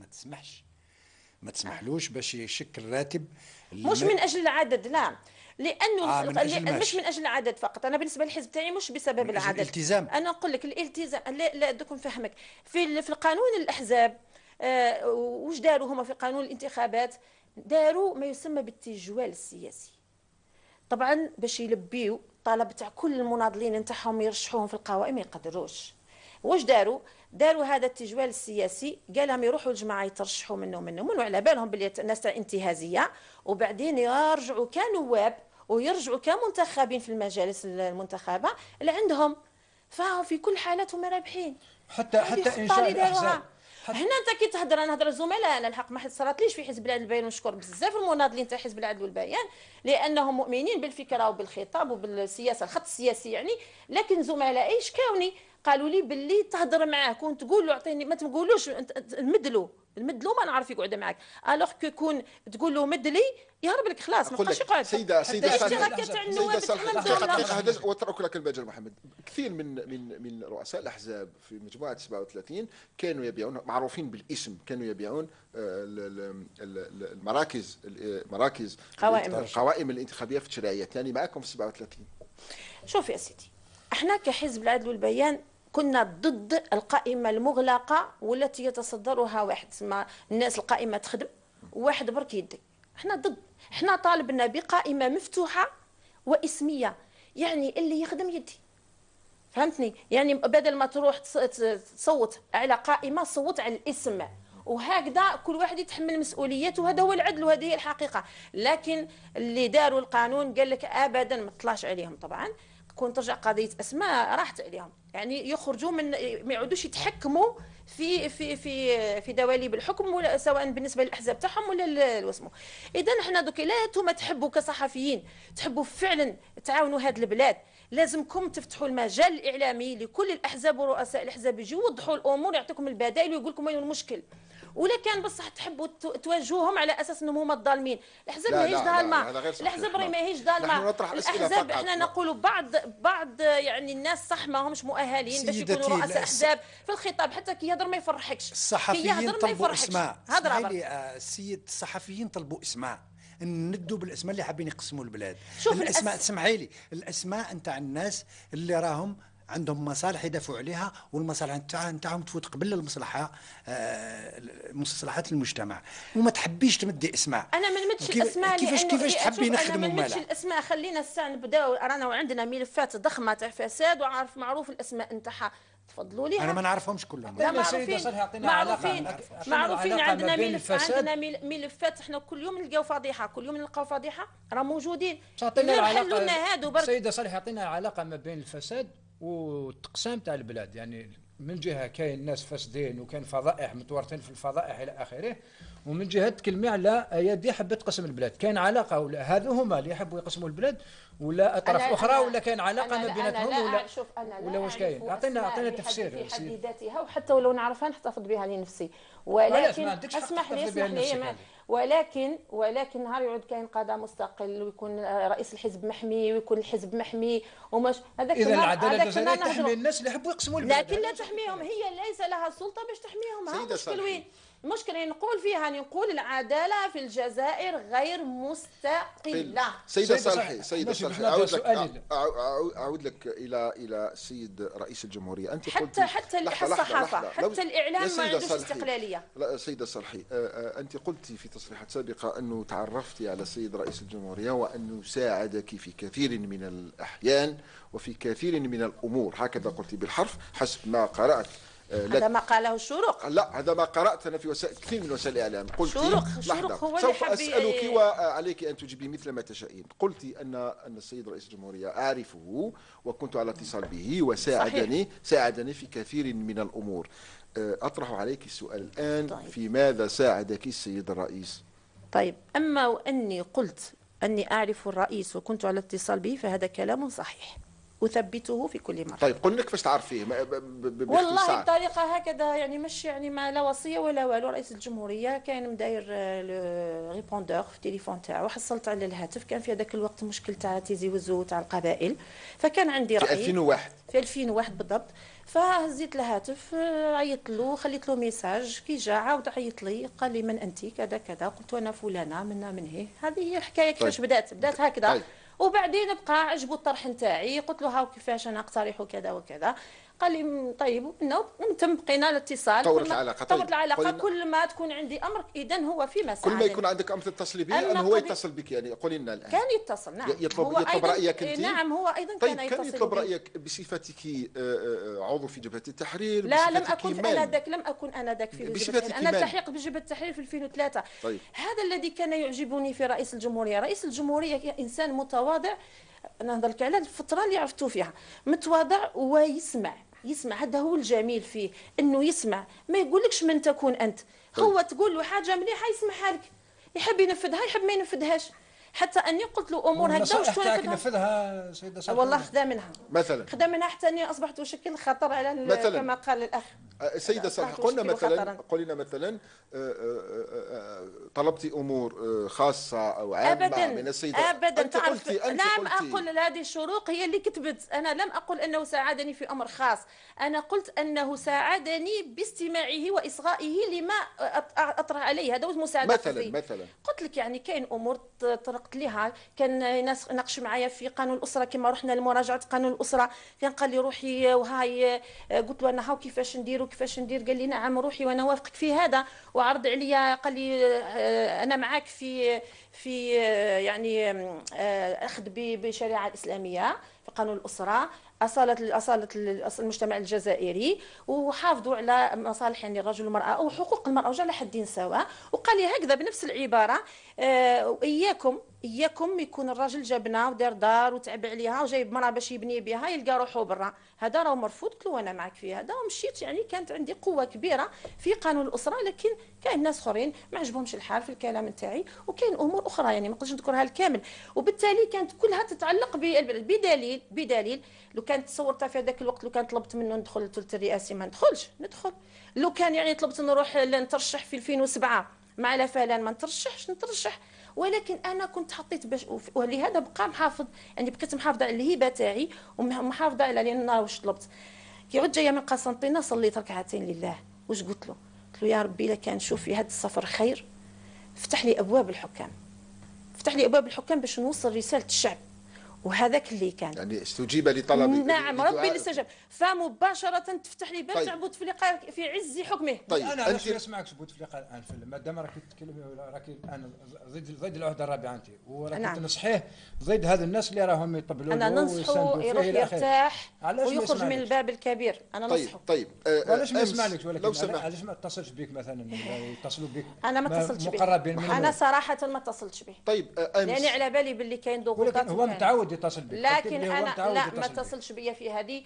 E: ما تسمحلوش باش يشكل راتب
C: مش من اجل العدد، لا، لانه مش من اجل العدد فقط. انا بالنسبه للحزب تاعي مش بسبب العدد،
E: الالتزام.
C: انا نقول لك الالتزام. لا دوك نفهمك في القانون الاحزاب. واش داروا هما في قانون الانتخابات؟ داروا ما يسمى بالتجوال السياسي، طبعا باش يلبيو طلب تاع كل المناضلين نتاعهم يرشحوهم في القوائم. ما يقدروش. واش داروا هذا التجوال السياسي، قال لهم يروحوا الجماعه يترشحوا منهم وعلى بالهم باللي الناس تاع انتهازيه، وبعدين يرجعوا كنواب ويرجعوا كمنتخبين في المجالس المنتخبه اللي عندهم. فهو في كل حالاتهم رابحين.
E: حتى انشاء الاحزاب.
C: هنا انت كي تهضر، انا نهضر الزملاء. انا الحق ما صراتليش في حزب العدل والبيان، ونشكر بزاف المناضلين تاع حزب العدل والبيان لانهم مؤمنين بالفكره وبالخطاب وبالسياسه، الخط السياسي يعني. لكن زملائي شكاوني قالوا لي باللي تهضر معاه كون تقول له اعطيني، ما تقولوش نمدلو ما نعرف يقعد معك، الوغ كو كون تقول له مد لي يهرب لك خلاص، ما بقاش يقعد.
A: سيده
C: الاشتراكات تاع النواب
A: واترك لك المجال محمد. كثير من رؤساء الاحزاب في مجموعه 37 كانوا يبيعون، معروفين بالاسم، كانوا يبيعون مراكز القوائم الانتخابيه في التشريعيات. يعني معكم في 37.
C: شوف يا سيدي، احنا كحزب العدل والبيان كنا ضد القائمة المغلقة والتي يتصدرها واحد، تسمى الناس القائمة تخدم وواحد برك يدي. احنا ضد. احنا طالبنا بقائمة مفتوحة واسمية، يعني اللي يخدم يدي. فهمتني؟ يعني بدل ما تروح تصوت على قائمة، صوت على الاسم وهكذا كل واحد يتحمل مسؤوليته، وهذا هو العدل وهذه هي الحقيقه. لكن اللي داروا القانون قال لك ابدا ما تطلعش عليهم. طبعا كون ترجع قضيه اسماء راحت عليهم، يعني يخرجوا من ما يعودوش يتحكموا في دواليب الحكم، ولا سواء بالنسبه للاحزاب تاعهم ولا واسمه. اذا احنا دوك لا انتم تحبوا كصحفيين تحبوا فعلا تعاونوا هذه البلاد، لازمكم تفتحوا المجال الاعلامي لكل الاحزاب ورؤساء الاحزاب يجوا يوضحوا الامور، يعطيكم البدائل ويقول لكم وين المشكل. ولا كان بصح تحبوا تواجهوهم على اساس انهم هما الظالمين. الاحزاب ماهيش ظالمه، الاحزاب راهي ماهيش ظالمه. الاحزاب احنا نقولوا بعض يعني الناس صح ما همش مؤهلين باش يكونوا رؤساء احزاب في الخطاب، حتى كي يهضر ما يفرحكش.
E: الصحفيين طلبوا اسماء. السيد الصحفيين طلبوا اسماء، ندوا بالاسماء اللي حابين يقسموا البلاد. الاسماء تسمحي لي، الاسماء نتاع الناس اللي راهم عندهم مصالح يدافعوا عليها، والمصالح نتاعهم تفوت قبل المصلحه مصلحات المجتمع، وما تحبيش تمدي اسماء.
C: انا ما نمدش الاسماء.
E: كيفاش تحبي نخدموا
C: مالها؟ انا ما نمدش الاسماء. خلينا الساعه نبداو، رانا وعندنا ملفات ضخمه تاع فساد وعارف معروف الاسماء نتاعها، تفضلوا لي.
E: انا ما نعرفهمش كلهم.
C: لا معروفين عندنا ملفات احنا كل يوم نلقاو فضيحه، كل يوم نلقاو فضيحه، راه موجودين.
D: نحلوا لنا هادو برك. سيده صالح يعطينا العلاقه ما بين الفساد والتقسام تاع البلاد. يعني من جهه كاين ناس فاسدين وكاين فضائح متورطين في الفضائح الى اخره، ومن جهه تكلمي على ايادي حبت تقسم البلاد. كاين علاقه ولا هذو هما اللي يحبوا يقسموا البلاد، ولا اطراف اخرى، ولا كاين علاقه ما بيناتهم، ولا واش كاين؟ اعطينا تفسير
C: في حد ذاتها، وحتى ولو نعرفها نحتفظ بها لنفسي. ولكن اسمح لي ولكن نهار يعود كاين قضاء مستقل ويكون رئيس الحزب محمي ويكون الحزب محمي وماش هذاك.
D: اذا العداله الجزائريه تحمي الناس اللي يحبوا يقسموا البلاد،
C: لكن لا تحميهم، هي ليس لها سلطه باش تحميهم. المشكل وين؟ المشكل نقول فيها، نقول العداله في الجزائر غير مستقله.
A: سيدة صالحي اعود لك الى السيد رئيس الجمهوريه. انت قلت
C: حتى الصحافه حتى الاعلام ما عندوش استقلاليه.
A: لا سيدة صالحي، انت قلت في تصريحات سابقه انه تعرفتي على السيد رئيس الجمهوريه وانه ساعدك في كثير من الاحيان وفي كثير من الامور، هكذا قلت بالحرف حسب ما قرات.
C: هذا ما قاله الشروق.
A: لا، هذا ما قرأت أنا في كثير من وسائل الإعلام. قلت
C: شروق هو
A: سوف أسألك وعليك أن تجيبي مثل ما تشائين. قلت أن السيد رئيس الجمهورية أعرفه وكنت على اتصال به وساعدني في كثير من الأمور. أطرح عليك السؤال الآن. طيب. في ماذا ساعدك السيد الرئيس؟
C: طيب، أما وأني قلت أني أعرف الرئيس وكنت على اتصال به فهذا كلام صحيح، أثبته في كل مرة.
A: طيب قل لك كيفاش تعرفيه
C: والله بطريقة هكذا، يعني مش يعني ما لا وصية ولا والو. رئيس الجمهورية كان مداير ريبوندور في التليفون تاعو، حصلت على الهاتف، كان في هذاك الوقت مشكل تاع تيزي وزو تاع القبائل، فكان عندي رأي في 2001 بالضبط. فهزيت الهاتف، عيطت له، خليت له ميساج، كي جا عاود عيط لي قال لي من انت كذا كذا، قلت انا فلانه من هي. هذه هي الحكايه كيفاش بدات هكذا. طيب. وبعدين بقى عجبو الطرح نتاعي، قلت له هاو كيفاش انا اقترح وكذا وكذا. قال لي طيب، ومن بقينا الاتصال،
A: طورت
C: العلاقه. كل ما تكون عندي امر اذا هو في مساعدة.
A: كل ما يكون عندك امر تتصلي به، انه هو يتصل بك. يعني قولي لنا الان.
C: كان يتصل، نعم،
A: يطلب رايك انت.
C: نعم، هو ايضا
A: طيب
C: كان
A: كان يطلب رايك بصفتك عضو في جبهه التحرير؟
C: لا، لم اكن انا ذاك في جبهه التحرير. انا التحقيق بجبهه التحرير في 2003.
A: طيب.
C: هذا الذي كان يعجبني في رئيس الجمهوريه. رئيس الجمهوريه انسان متواضع. انا نهضر لك على الفتره اللي عرفتو فيها، متواضع ويسمع. هذا هو الجميل فيه، انه يسمع، ما يقولكش من تكون انت. هو تقول له حاجه مليحه يسمعها لك، يحب ينفذها يحب ما ينفذهاش. حتى اني قلت له امور هكذا
D: واش نفذها سيده صالح؟
C: والله خدا منها حتى اني اصبحت اشكل خطر على كما قال الاخ.
A: سيده صالح، قلنا مثلا طلبتي امور خاصه او عامه من السيده.
C: ابدا نعم، اقول هذه الشروق هي اللي كتبت. انا لم اقل انه ساعدني في امر خاص، انا قلت انه ساعدني باستماعه واصغائه لما اطرح عليه. هذا هو المساعده.
A: مثلا
C: قلت لك يعني كاين امور طرقت لها. كان ناس ناقش معايا في قانون الاسره، كما رحنا لمراجعه قانون الاسره، كان قال لي روحي وهاي. قلت له انا هاو كيفاش ندير. قال لي نعم روحي وانا وافقك في هذا. وعرض عليا قال لي انا معك في يعني اخذ بالشريعه الاسلاميه في قانون الاسره. أصالة المجتمع الجزائري، وحافظوا على مصالح يعني الرجل والمرأة وحقوق المرأة وجعل حدين سواء. وقال لي هكذا بنفس العبارة: إياكم يكون الراجل جابنا ودار دار وتعب عليها وجايب مرأة باش يبني بها يلقى روحه برا، هذا راه مرفوض. قلت له انا معك في هذا، ومشيت. يعني كانت عندي قوه كبيره في قانون الاسره، لكن كاين ناس اخرين ما عجبهمش الحال في الكلام نتاعي، وكاين امور اخرى يعني ما نقدرش نذكرها الكامل، وبالتالي كانت كلها تتعلق بالبلد. بدليل لو كانت تصورتها في هذاك الوقت، لو كان طلبت منه ندخل الثلث الرئاسي ما ندخل. لو كان يعني طلبت نروح نترشح في 2007 مع لا فلان ما نترشح. ولكن انا كنت حطيت باش، ولهذا بقى محافظ، يعني بقيت محافظه على الهبه تاعي ومحافظه على لان واش طلبت. كي عدت جايه من قسنطينه صليت ركعتين لله. واش قلت له يا ربي الا كان نشوف في هذا السفر خير، فتح لي ابواب الحكام باش نوصل رساله الشعب. وهذاك اللي كان
A: يعني استجيب لطلبي.
C: نعم، ربي اللي استجاب، فمباشره تفتح لي باب تاع بوتفليقه في عز حكمه.
A: طيب
D: انا علاش نسمعك بوتفليقه الان ما دام راكي تتكلمي راكي الان ضد العهده الرابعه انت، وراكي
C: نعم.
D: تنصحيه ضد هذا الناس اللي راهم يطبلوا له.
C: انا ننصحه يروح يرتاح ويخرج من الباب الكبير. انا ننصحه.
A: طيب
D: علاش ما يسمعلكش؟ ولكن
A: علاش
D: ما اتصلش بك مثلا؟ يتصلوا بك
C: انا ما اتصلتش به،
D: مقربين منه.
C: انا صراحه ما اتصلتش به.
A: طيب
C: لاني على بالي باللي كاين ضغوطات،
D: هو متعود يتصل بك،
C: لكن انا لا ما اتصلش بيا في هذه،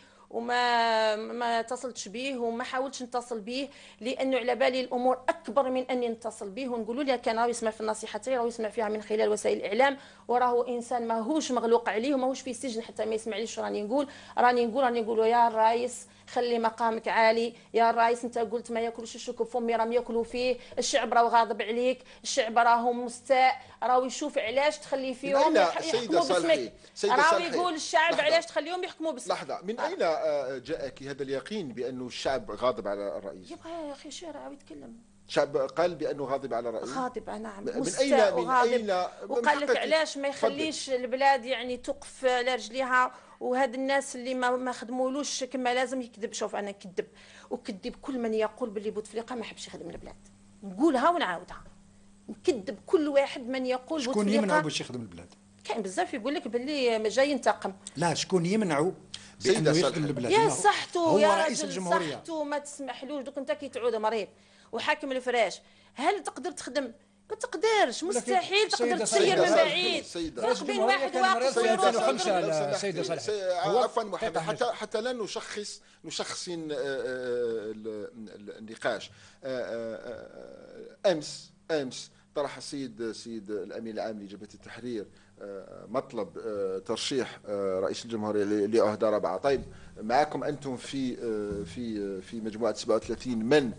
C: وما اتصلتش به وما حاولتش نتصل به، لانه على بالي الامور اكبر من اني نتصل به ونقولوا له كان راه يسمع في النصيحه تاعي، راه يسمع فيها من خلال وسائل الاعلام، وراه انسان ماهوش مغلوق عليه وماهوش في سجن حتى ما يسمعليش راني نقول يا الرئيس خلي مقامك عالي، يا الرئيس انت قلت ما ياكلوش الشوك بفمي راهم ياكلوا فيه، الشعب راه غاضب عليك، الشعب راهو مستاء، راه يشوف علاش تخلي فيهم يحكموا باسمك، راه يقول الشعب علاش تخليهم يحكموا باسمك.
A: لحظه، من اين جاءك هذا اليقين بانه الشعب غاضب على الرئيس؟
C: يبقى يا اخي شارع يتكلم.
A: الشعب قال بانه غاضب على الرئيس؟
C: غاضب، نعم،
A: مستاء وغاضب.
C: وقال لك علاش ما يخليش البلاد يعني توقف على رجليها، وهاد الناس اللي ما خدمولوش كما لازم يكذب. شوف انا نكذب كل من يقول باللي بوتفليقه ما حبش يخدم البلاد، نقولها ونعاودها، نكذب كل واحد من يقول
E: بوتفليقه. شكون يمنعوا باش يخدم البلاد؟
C: كاين بزاف يقول لك باللي جاي ينتقم.
E: لا، شكون يمنعوا بانه يخدم البلاد؟
C: يا صحته يا
E: رئيس الجمهوريه،
C: صحته ما تسمحلوش. دوك انت كي تعود مريض وحاكم الفراش، هل تقدر تخدم؟ ما تقدرش، مستحيل تقدر تسير من بعيد. فرق بين واحد واقف
D: في 2005 سيدة صالحي.
A: عفوا محمد، حتى لا نشخص النقاش. امس طرح السيد الامين العام لجبهه التحرير مطلب ترشيح رئيس الجمهوريه لعهده رابعه. طيب، معكم انتم في مجموعه 37 من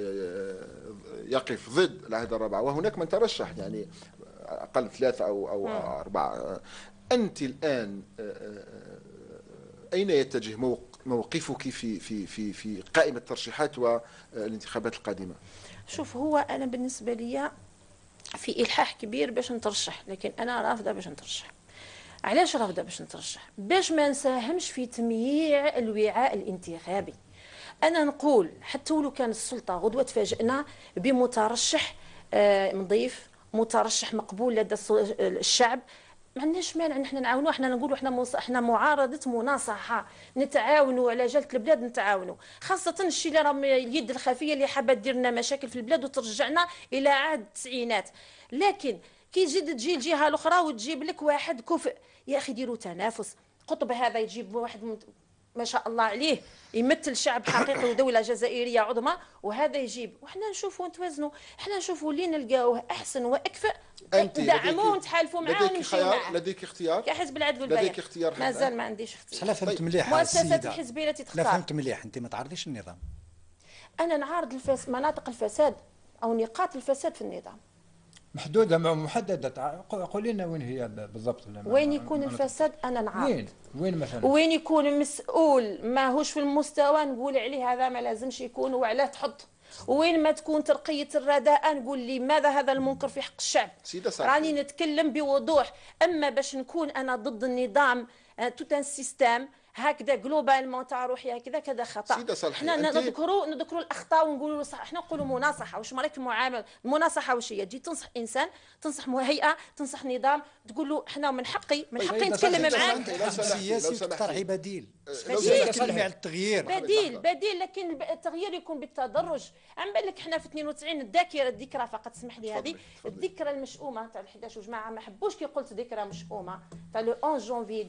A: يقف ضد العهده الرابعه، وهناك من ترشح، يعني اقل 3 او 4. انت الان اين يتجه موقفك في قائمه الترشيحات والانتخابات القادمه؟
C: شوف، هو انا بالنسبه لي في إلحاح كبير باش نترشح، لكن أنا رافضة باش نترشح. علاش رافضة باش نترشح؟ باش ما نساهمش في تمييع الوعاء الانتخابي. أنا نقول حتى ولو كان السلطة غدوة تفاجئنا بمترشح نظيف، مترشح مقبول لدى الشعب، ما عندناش مانع نحن نعاونوا. احنا نقولوا احنا معارضه مناصحه، نتعاونوا على جاله البلاد، نتعاونوا، خاصه الشيء اللي راهم اليد الخفيه اللي حابه دير لنا مشاكل في البلاد وترجعنا الى عهد التسعينات. لكن كي تجي الجهه الاخرى وتجيب لك واحد كفء، يا اخي ديروا تنافس. قطب هذا يجيب واحد ما شاء الله عليه يمثل شعب حقيقي ودوله جزائريه عظمى، وهذا يجيب، وحنا نشوفوا نتوازنوا، حنا نشوفوا اللي نلقاوه احسن واكفأ ندعموه ونتحالفوا معاه ونمشيو معاه.
A: لديك اختيار
C: كحزب العدل والبيان.
A: لديك اختيار؟
C: مازال ما عنديش اختيار.
E: لا، فهمت مليح
C: مؤسسات الحزبيه التي تختار.
E: لا، فهمت مليح، انت ما تعرضيش النظام.
C: انا نعارض مناطق الفساد او نقاط الفساد في النظام.
D: محدوده محدده، قولي لنا وين هي بالضبط.
C: وين يكون الفساد انا نعارض.
D: وين مثلا؟
C: وين يكون مسؤول ماهوش في المستوى نقول عليه هذا ما لازمش يكون وعلاه تحط. وين ما تكون ترقيه الرداء نقول لماذا هذا المنكر في حق الشعب. راني نتكلم بوضوح. اما باش نكون انا ضد النظام توت ان سيستم، هكذا جلوبالمون تاع روحي هكذا كذا خطا.
A: سيدة صالحي،
C: حنا نذكروا الاخطاء ونقولوا صح. حنا نقولوا مناصحه، واش رايك في المعامله؟ المناصحه واش هي؟ تجي تنصح انسان، تنصح هيئه، تنصح نظام، تقول له حنا من حقي نتكلم معاك.
E: سياسي تقترحي بديل
C: بديل
E: على التغيير.
C: بديل لكن التغيير يكون بالتدرج. عم بالك حنا في 92 الذكرى فقط اسمح لي هذه الذكرى المشؤومه تاع 11 وجماعه ما حبوش كي قلت ذكرى مشؤومه تاع لو 11 جونفي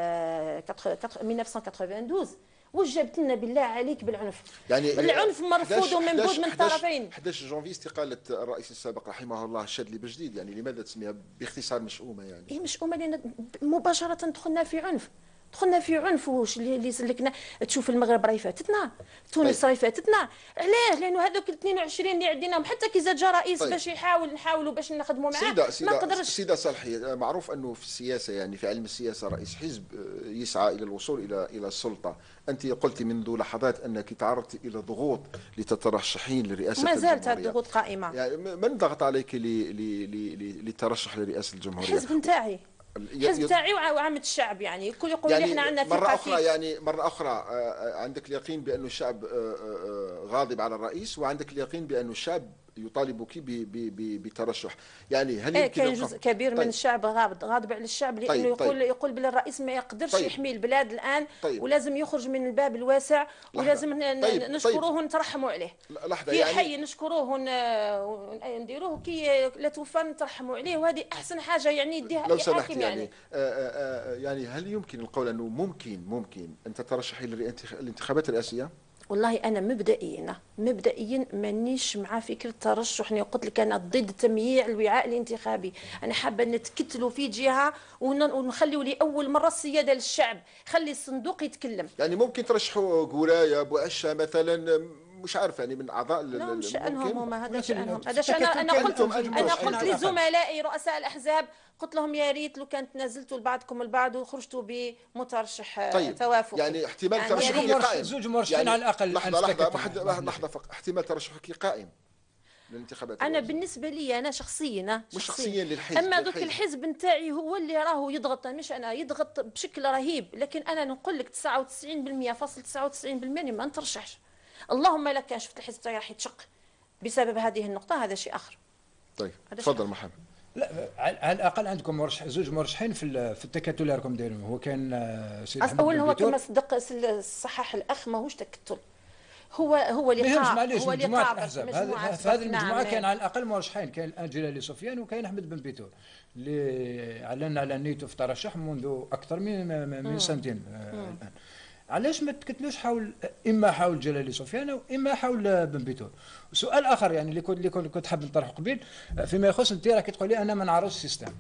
C: 1992. واش جابت لنا بالله عليك بالعنف؟
A: يعني
C: العنف مرفوض ومنبوذ من الطرفين.
A: 11 جونفي استقالة الرئيس السابق رحمه الله الشاذلي بجديد، يعني لماذا تسميها باختصار مشؤومة؟ يعني
C: هي مشؤومة لأن مباشرة دخلنا في عنف. واش اللي سلكنا. تشوف المغرب راهي فاتتنا، تونس راهي فاتتنا. علاش؟ لانه هذوك 22 اللي عندنا حتى كي زاد جا رئيس باش نحاولوا باش نخدموا معاه ما قدرش.
A: سيدة صالحي، معروف انه في السياسه، يعني في علم السياسه، رئيس حزب يسعى الى الوصول الى السلطه. انت قلت منذ لحظات انك تعرضت الى ضغوط لتترشحين لرئاسه الجمهوريه.
C: ما زالت الضغوط قائمه.
A: يعني من ضغط عليك للترشح لرئاسه الجمهوريه؟
C: الحزب نتاعي، الحزب تاعي وعامة الشعب. يعني الكل يقول لي احنا عندنا
A: مرة أخرى، يعني مرة أخرى عندك اليقين بأن الشعب غاضب على الرئيس، وعندك اليقين بأن الشعب يطالبك بترشح. يعني هل يمكن
C: كان جزء كبير من الشعب غاضب على الشعب لانه يقول بلي الرئيس ما يقدرش يحمي البلاد الان، ولازم يخرج من الباب الواسع، ولازم نشكروه ونترحموا عليه.
A: لحظه،
C: يعني حي نشكروه ونديروه كي لا توفى نترحموا عليه، وهذه احسن حاجه يعني يديها
A: لو سمحت. يعني يعني هل يمكن القول انه ممكن ان تترشحي للانتخابات الرئاسيه؟
C: والله انا مبدئيا مانيش مع فكره الترشح. انا قلت لك انا ضد تمييع الوعاء الانتخابي. انا حابه نتكتلوا في جهه ونخليوا لاول مره السياده للشعب، خلي الصندوق يتكلم.
A: يعني ممكن ترشحوا قرايه بوعشه مثلا، مش عارف، يعني من اعضاء
C: لا مش شأنهم هما، هذا شأنهم. هذا انا قلت لزملائي رؤساء الاحزاب، قلت لهم يا ريت لو كانت نزلتوا لبعضكم البعض وخرجتوا بمترشح توافقي.
A: يعني احتمال ترشحك قائم،
D: زوج مرشحين يعني على الاقل.
A: لحظه فقط، احتمال ترشحك قائم للانتخابات.
C: انا بالنسبه لي انا شخصيا
A: مش شخصيا للحزب،
C: اما دوك الحزب نتاعي هو اللي راهو يضغط، مش انا، يضغط بشكل رهيب. لكن انا نقول لك 99.99% ما نترشحش. اللهم الا كان شفت الحزب تاعي راح يتشق بسبب هذه النقطه، هذا شيء اخر.
A: طيب تفضل محمد.
D: لا على الاقل عندكم زوج مرشحين في التكتل اللي راكم دايرين. هو كان سيد احمد
C: اولا هو كما صدق الصحاح الاخ ماهوش تكتل، هو لقاء،
D: هو مجموعه الاحزاب. في هذه المجموعه كان على الاقل مرشحين، كاين الان جلالي سفيان وكاين احمد بن بيتور اللي اعلن على نيته في ترشح منذ اكثر من سنتين الان. علاش ما تكتلوش حول جلالي سفيان او اما حول بن بيتور؟ سؤال اخر يعني اللي كنت حاب نطرحه قبيل فيما يخص انت راكي تقولي انا ما نعرضش السيستم،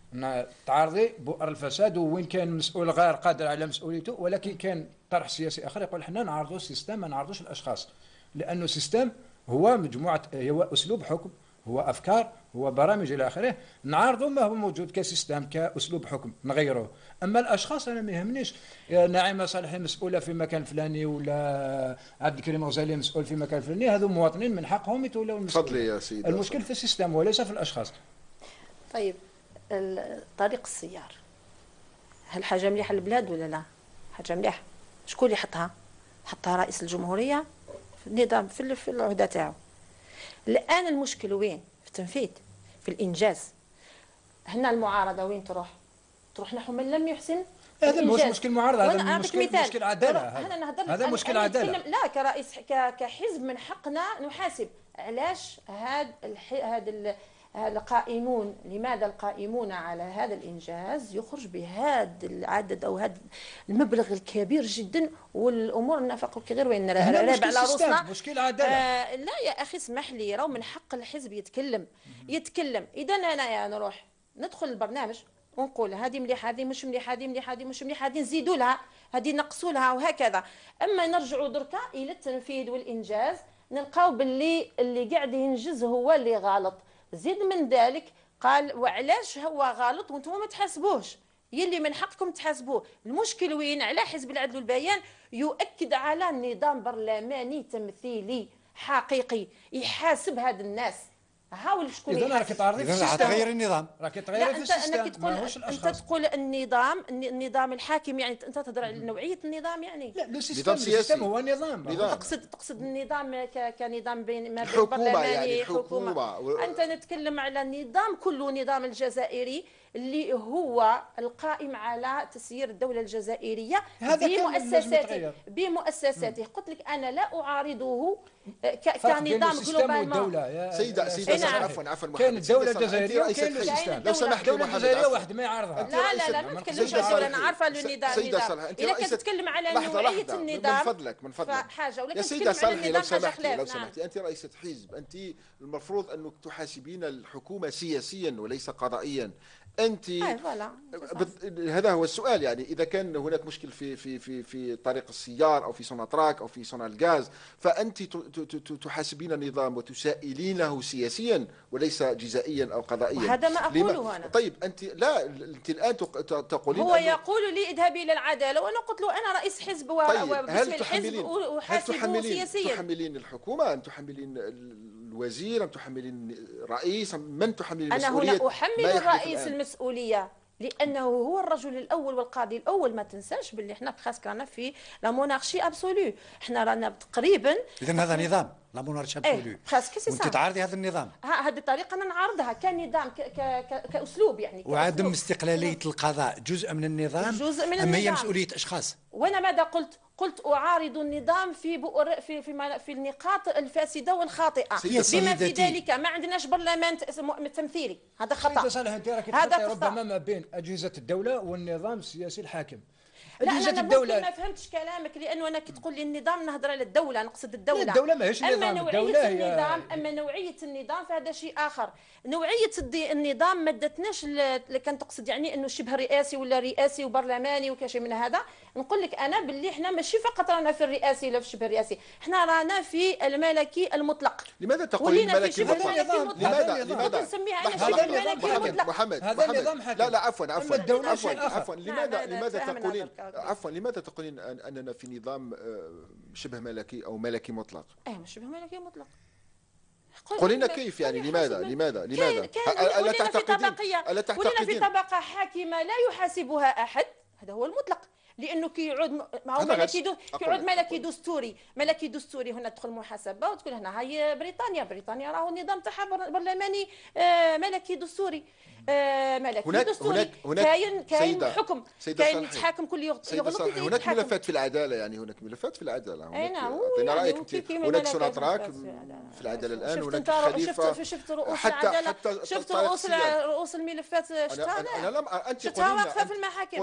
D: تعرضي بؤر الفساد وين كان مسؤول غير قادر على مسؤوليته، ولكن كان طرح سياسي اخر يقول حنا نعرضوا السيستم ما نعرضوش الاشخاص، لانه السيستم هو مجموعه، هو اسلوب حكم، هو افكار، هو برامج الى اخره، نعرضوا ما هو موجود كسيستم كاسلوب حكم نغيروه. اما الاشخاص انا ما يهمنيش نعيمه صالحي مسؤوله في مكان فلاني ولا عبد الكريم غزالي مسؤول في مكان فلاني، هذو مواطنين من حقهم يتولوا المسؤوليه.
A: تفضلي يا سيدي.
D: المشكل في السيستم وليس في الاشخاص.
C: طيب طريق السيار هل حاجه مليحه للبلاد ولا لا؟ حاجه مليحه. شكون اللي حطها رئيس الجمهوريه في النظام في العهده تاعو. الان المشكل وين؟ في التنفيذ، في الانجاز. هنا المعارضه وين تروح نحو من لم يحسن.
D: هذا مش مشكل معارضه، هذا
C: مشكل
D: عداله.
C: هذا
D: مشكل عداله.
C: لا كرئيس كحزب من حقنا نحاسب. علاش هذا القائمون، لماذا القائمون على هذا الانجاز يخرج بهذا العدد او هذا المبلغ الكبير جدا، والامور النفق غير وين رابع على روسنا؟
D: مشكل عداله.
C: لا يا اخي اسمح لي، راهو من حق الحزب يتكلم. اذا انا نروح ندخل البرنامج ونقول هذه مليحه، هذه مش مليحه، هذه مليحه، هذه مش مليحه، هذه نزيدوا لها، هذه نقصوا لها، وهكذا. اما نرجعوا دركا الى التنفيذ والانجاز نلقاو باللي اللي قاعد ينجز هو اللي غلط. زيد من ذلك قال وعلاش هو غلط وانتم ما تحاسبوش، يلي من حقكم تحاسبوه. المشكل وين؟ على حزب العدل والبيان يؤكد على نظام برلماني تمثيلي حقيقي يحاسب هاد الناس. حاول شكون
D: اذا راك تعرضي في السيستم،
E: تغير النظام،
D: راك تغيري في السيستم،
C: انك تقول انت تقول النظام الحاكم، يعني انت تهضر على نوعيه النظام، يعني
D: لا السيستم هو نظام.
C: تقصد النظام كنظام بين ما بين
A: الحكومة،
C: برلماني
A: يعني
C: حكومه. انت نتكلم على النظام كله، نظام الجزائري اللي هو القائم على تسيير الدوله الجزائريه بمؤسساته. قلت لك انا لا اعارضه كنظام جلوبال.
A: سيدة عفوا
D: كاين الدوله الجزائريه وكاين السيستم.
A: لو سمحت
D: الدوله الجزائريه واحد ما يعرضها.
C: لا ما نتكلمش على الدوله، انا عارفه النظام. اذا كتتكلم على نوعيه النظام
A: من فضلك
C: حاجه،
A: يا سيدة صالحي لو سمحتي انت رئيسة حزب، انت المفروض انك تحاسبين الحكومه سياسيا وليس قضائيا. انت هذا هو السؤال. يعني اذا كان هناك مشكل في طريق السيار او في سوناتراك او في صنع الغاز، فانت تحاسبين النظام وتسائلينه سياسيا وليس جزائيا او قضائيا.
C: وهذا ما اقوله انا.
A: طيب انت الان تقولين
C: هو يقول لي اذهبي الى العداله، وانا قلت له انا رئيس حزب وباسم الحزب احاسبه سياسيا.
A: تحملين الحكومه، ام تحملين الوزير، ام تحملين الرئيس، من تحملين
C: المسؤوليه؟ انا هنا احمل الرئيس المسؤوليه، لانه هو الرجل الاول والقاضي الاول. ما تنساش باللي احنا خاص رانا في لا مونارشي ابسولو، احنا رانا تقريبا.
E: اذا هذا نظام لا مونارشي ابسولو، وانت تعارضي هذا النظام.
C: هذه الطريقه انا نعارضها كنظام كاسلوب يعني.
E: وعدم استقلاليه القضاء جزء من النظام،
C: جزء من
E: النظام، هي مسؤوليه اشخاص.
C: وانا ماذا قلت؟ قلت اعارض النظام في النقاط الفاسده والخاطئه، بما في ذلك ما عندناش برلمان تمثيلي. هذا خطا.
D: هذا ربما ما بين اجهزه الدوله والنظام السياسي الحاكم.
C: لا انا الدولة ما فهمتش كلامك، لانه انا كي تقول لي النظام نهضر على الدوله، نقصد الدوله.
D: الدوله ماهيش نظام.
C: اما نوعيه النظام فهذا شيء اخر. نوعيه النظام ما داتناش كان تقصد يعني انه شبه رئاسي ولا رئاسي وبرلماني وكشيء من هذا. نقول لك انا باللي احنا ماشي فقط رانا في الرئاسي ولا في الشبه الرئاسي، احنا رانا في الملكي المطلق.
A: لماذا تقولين ملكي
C: مطلق؟
A: لماذا
C: نسميها انا شبه ملكي مطلق.
D: هذا نظام حاكم.
A: لا عفوا لماذا تقولين اننا في نظام شبه ملكي او ملكي مطلق؟
C: مش شبه ملكي مطلق.
A: قولينا كيف يعني؟ لماذا
C: ألا تعتقدين في طبقة حاكمة لا يحاسبها أحد؟ هذا هو المطلق. لانه كيعود ما هو ملكي دستوري هنا تدخل محاسبه وتقول هنا هاي بريطانيا راهو النظام تاعها برلماني ملكي دستوري. كاين حكم، كاين يتحاكم كل يغلط.
A: هناك ملفات في العداله، يعني هناك ملفات في العداله.
C: نعم.
A: اعطينا رايك انت. هناك سوناتراك في العداله الان، هناك الخليفه.
C: شفت رؤوس العداله، شفت رؤوس الملفات.
A: انا لم انت
C: واقفه في المحاكم.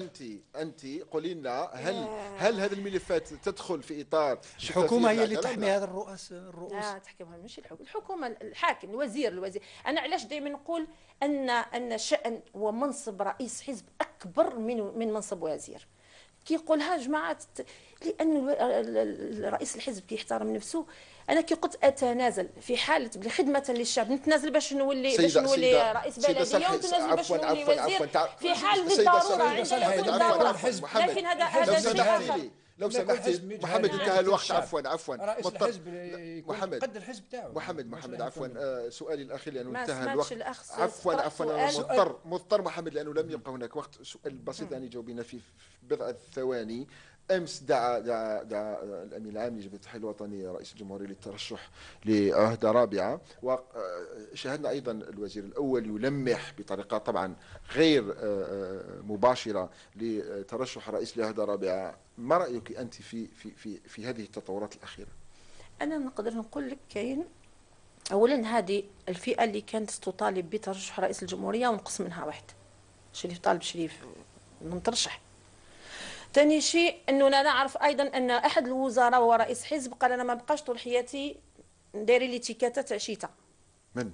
A: قولي لنا هل هذه الملفات تدخل في اطار
E: الحكومه هي اللي تحمي هذا الرؤوس؟
C: لا تحكمها مش الحكومه، الحاكم، الوزير. انا علاش دائما نقول ان شأن ومنصب رئيس حزب اكبر من منصب وزير. كي يقولها جماعه، لان رئيس الحزب كيحترم نفسه. انا كي قلت اتنازل في حاله خدمه للشعب، نتنازل باش نولي رئيس بلديه، ونتنازل باش نولي وزير في حال للضروره، لكن هذا شيء اخر.
A: لو سمحتي محمد، انتهى الوقت. عفوا
D: رئيس الحزب قد الحزب تاعو.
A: محمد عفوا، سؤالي الاخير لانه انتهى الوقت. عفوا مضطر محمد لانه لم يبقى هناك وقت. سؤال بسيط يعني جاوبينا في بضعة ثواني. امس دعا الامين العام لجبهه التحرير الوطني رئيس الجمهوريه للترشح لعهده رابعه، وشاهدنا ايضا الوزير الاول يلمح بطريقه طبعا غير مباشره لترشح رئيس لعهده رابعه. ما رايك انت في هذه التطورات الاخيره؟
C: انا نقدر نقول لك كاين اولا هذه الفئه اللي كانت تطالب بترشح رئيس الجمهوريه ونقص منها واحد، شريف طالب شريف نترشح. ثاني شيء انه انا نعرف ايضا ان احد الوزراء وهو رئيس حزب قال انا ما بقاش طول حياتي دايرين لي تيكاتا تاع شيتا.
A: من؟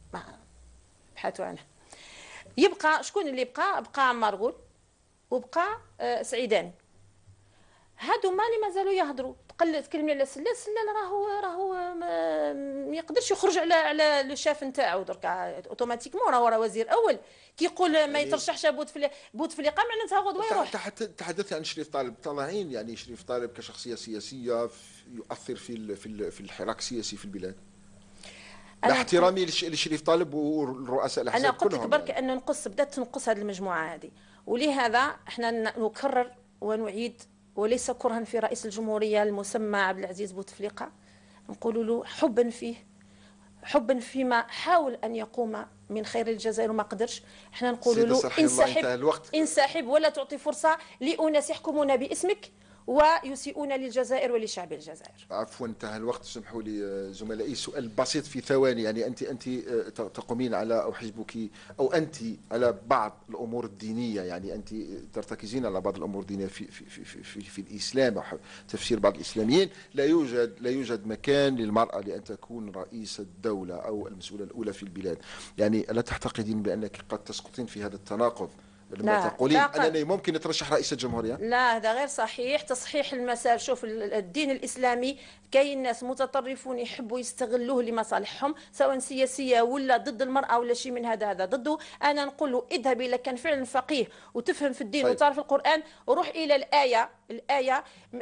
C: بحثوا عنه. يبقى شكون اللي بقى عمار غول وبقى سعيداني. هادو مالي مازالوا يهضروا. تكلمني على سلال راهو ما يقدرش يخرج على لو شاف نتاعو دركا اوتوماتيكمون راه وزير اول كيقول ما يترشحش بوتفليقه معناتها غدوه يروح.
A: تحدثت عن شريف طالب. طالعين يعني شريف طالب كشخصيه سياسيه يؤثر في الحراك السياسي في البلاد. مع احترامي لشريف طالب والرؤساء الاحزاب
C: انا قلت لك
A: كلهم
C: برك انه بدات تنقص هذه المجموعه هذه، ولهذا احنا نكرر ونعيد، وليس كرها في رئيس الجمهوريه المسمى عبد العزيز بوتفليقه، نقول له حبا فيما حاول ان يقوم من خير الجزائر وما قدرش. احنا نقول له انسحب ولا تعطي فرصه لاناس يحكمون باسمك ويسيئون للجزائر ولشعب الجزائر.
A: عفوا انتهى الوقت، سمحوا لي زملائي سؤال بسيط في ثواني. يعني انت تقومين على او حزبك او انت على بعض الامور الدينيه، يعني انت ترتكزين على بعض الامور الدينيه في الاسلام او تفسير بعض الاسلاميين. لا يوجد مكان للمراه لان تكون رئيس الدوله او المسؤوله الاولى في البلاد. يعني الا تعتقدين بانك قد تسقطين في هذا التناقض لما تقولين أنني ممكن أترشح رئيس الجمهورية؟
C: لا، هذا غير صحيح. تصحيح المسار، شوف الدين الإسلامي كاين ناس متطرفون يحبوا يستغلوه لمصالحهم، سواء سياسية ولا ضد المرأة ولا شيء من هذا ضده. أنا نقول له اذهب إذا كان فعلا فقيه وتفهم في الدين وتعرف القرآن، وروح إلى الآية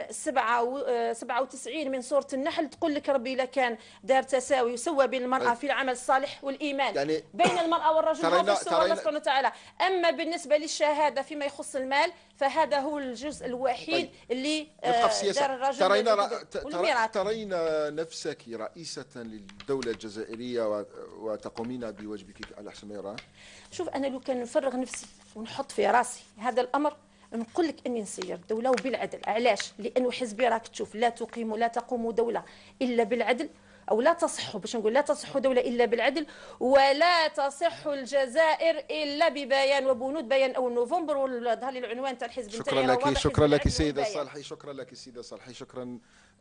C: 97 من سورة النحل، تقول لك ربي إذا كان دار تساوي وسوى بين المرأة في العمل الصالح والإيمان، يعني بين المرأة والرجل، هذا سوى الله سبحانه وتعالى. أما بالنسبة للشهادة فيما يخص المال فهذا هو الجزء الوحيد اللي دار الرجل.
A: ترين نفسك رئيسة للدولة الجزائرية وتقومين بواجبك على أحسن ما يرام؟
C: شوف، أنا لو كان نفرغ نفسي ونحط في راسي هذا الأمر نقول لك اني نسير الدوله وبالعدل. علاش؟ لانه حزبي راك تشوف لا تقوم دوله الا بالعدل، او لا تصح، باش نقول لا تصح دوله الا بالعدل، ولا تصح الجزائر الا ببيان وبنود بيان اول نوفمبر. وظهر لي العنوان تاع الحزب نتاعي.
A: شكرا لك سيده صالحي، شكرا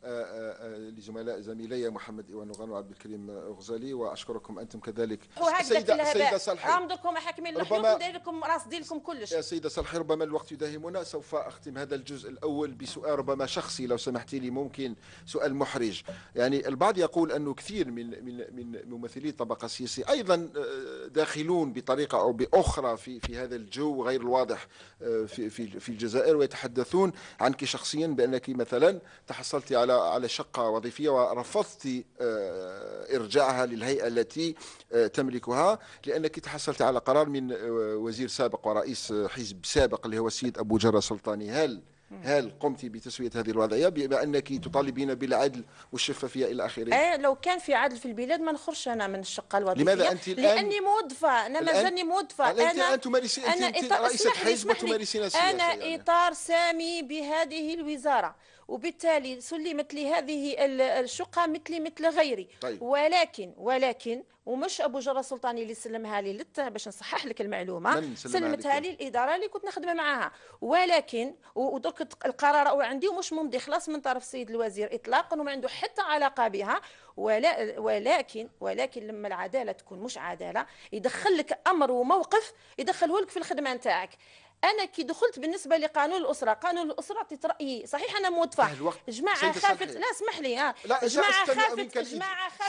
A: زميلي محمد إيوان نغان وعبد الكريم غزالي، واشكركم انتم كذلك.
C: سيده صالحي، عندكم حاكمين الحكم ندير لكم راس ديالكم كلش.
A: يا سيده صالحي، ربما الوقت يداهمنا، سوف اختم هذا الجزء الاول بسؤال ربما شخصي لو سمحتي لي، ممكن سؤال محرج. يعني البعض يقول انه كثير من ممثلي الطبقه السياسيه ايضا داخلون بطريقه او باخرى في هذا الجو غير الواضح في الجزائر، ويتحدثون عنك شخصيا بانك مثلا تحصلت على شقة وظيفية ورفضت إرجاعها للهيئة التي تملكها لأنك تحصلت على قرار من وزير سابق ورئيس حزب سابق اللي هو السيد أبو جرة سلطاني. هل قمت بتسوية هذه الوضعية بما أنك تطالبين بالعدل والشفافية إلى آخره؟
C: لو كان في عدل في البلاد ما نخرجش أنا من الشقة الوظيفية.
A: لماذا أنت الآن؟
C: لأني موظفة، أنا مازالني موظفة.
A: أنت رئيسة حزب وتمارسين السياسة.
C: أنا يعني إطار سامي بهذه الوزارة، وبالتالي سلمت لي هذه الشقة مثل غيري.
A: طيب.
C: ولكن ومش ابو جرة السلطاني اللي سلمها لي باش نصحح لك المعلومه، سلمتها لي الاداره اللي كنت نخدم معاها. ولكن ودرك القرار او عندي ومش ممضي خلاص من طرف السيد الوزير اطلاقا، وما عنده حتى علاقه بها. ولكن لما العداله تكون مش عداله، يدخل لك امر وموقف يدخله لك في الخدمه نتاعك. انا كي دخلت بالنسبه لقانون الاسره، عطيت رايي صحيح انا موظفه. جماعه خافت، لا اسمح لي، جماعه خافت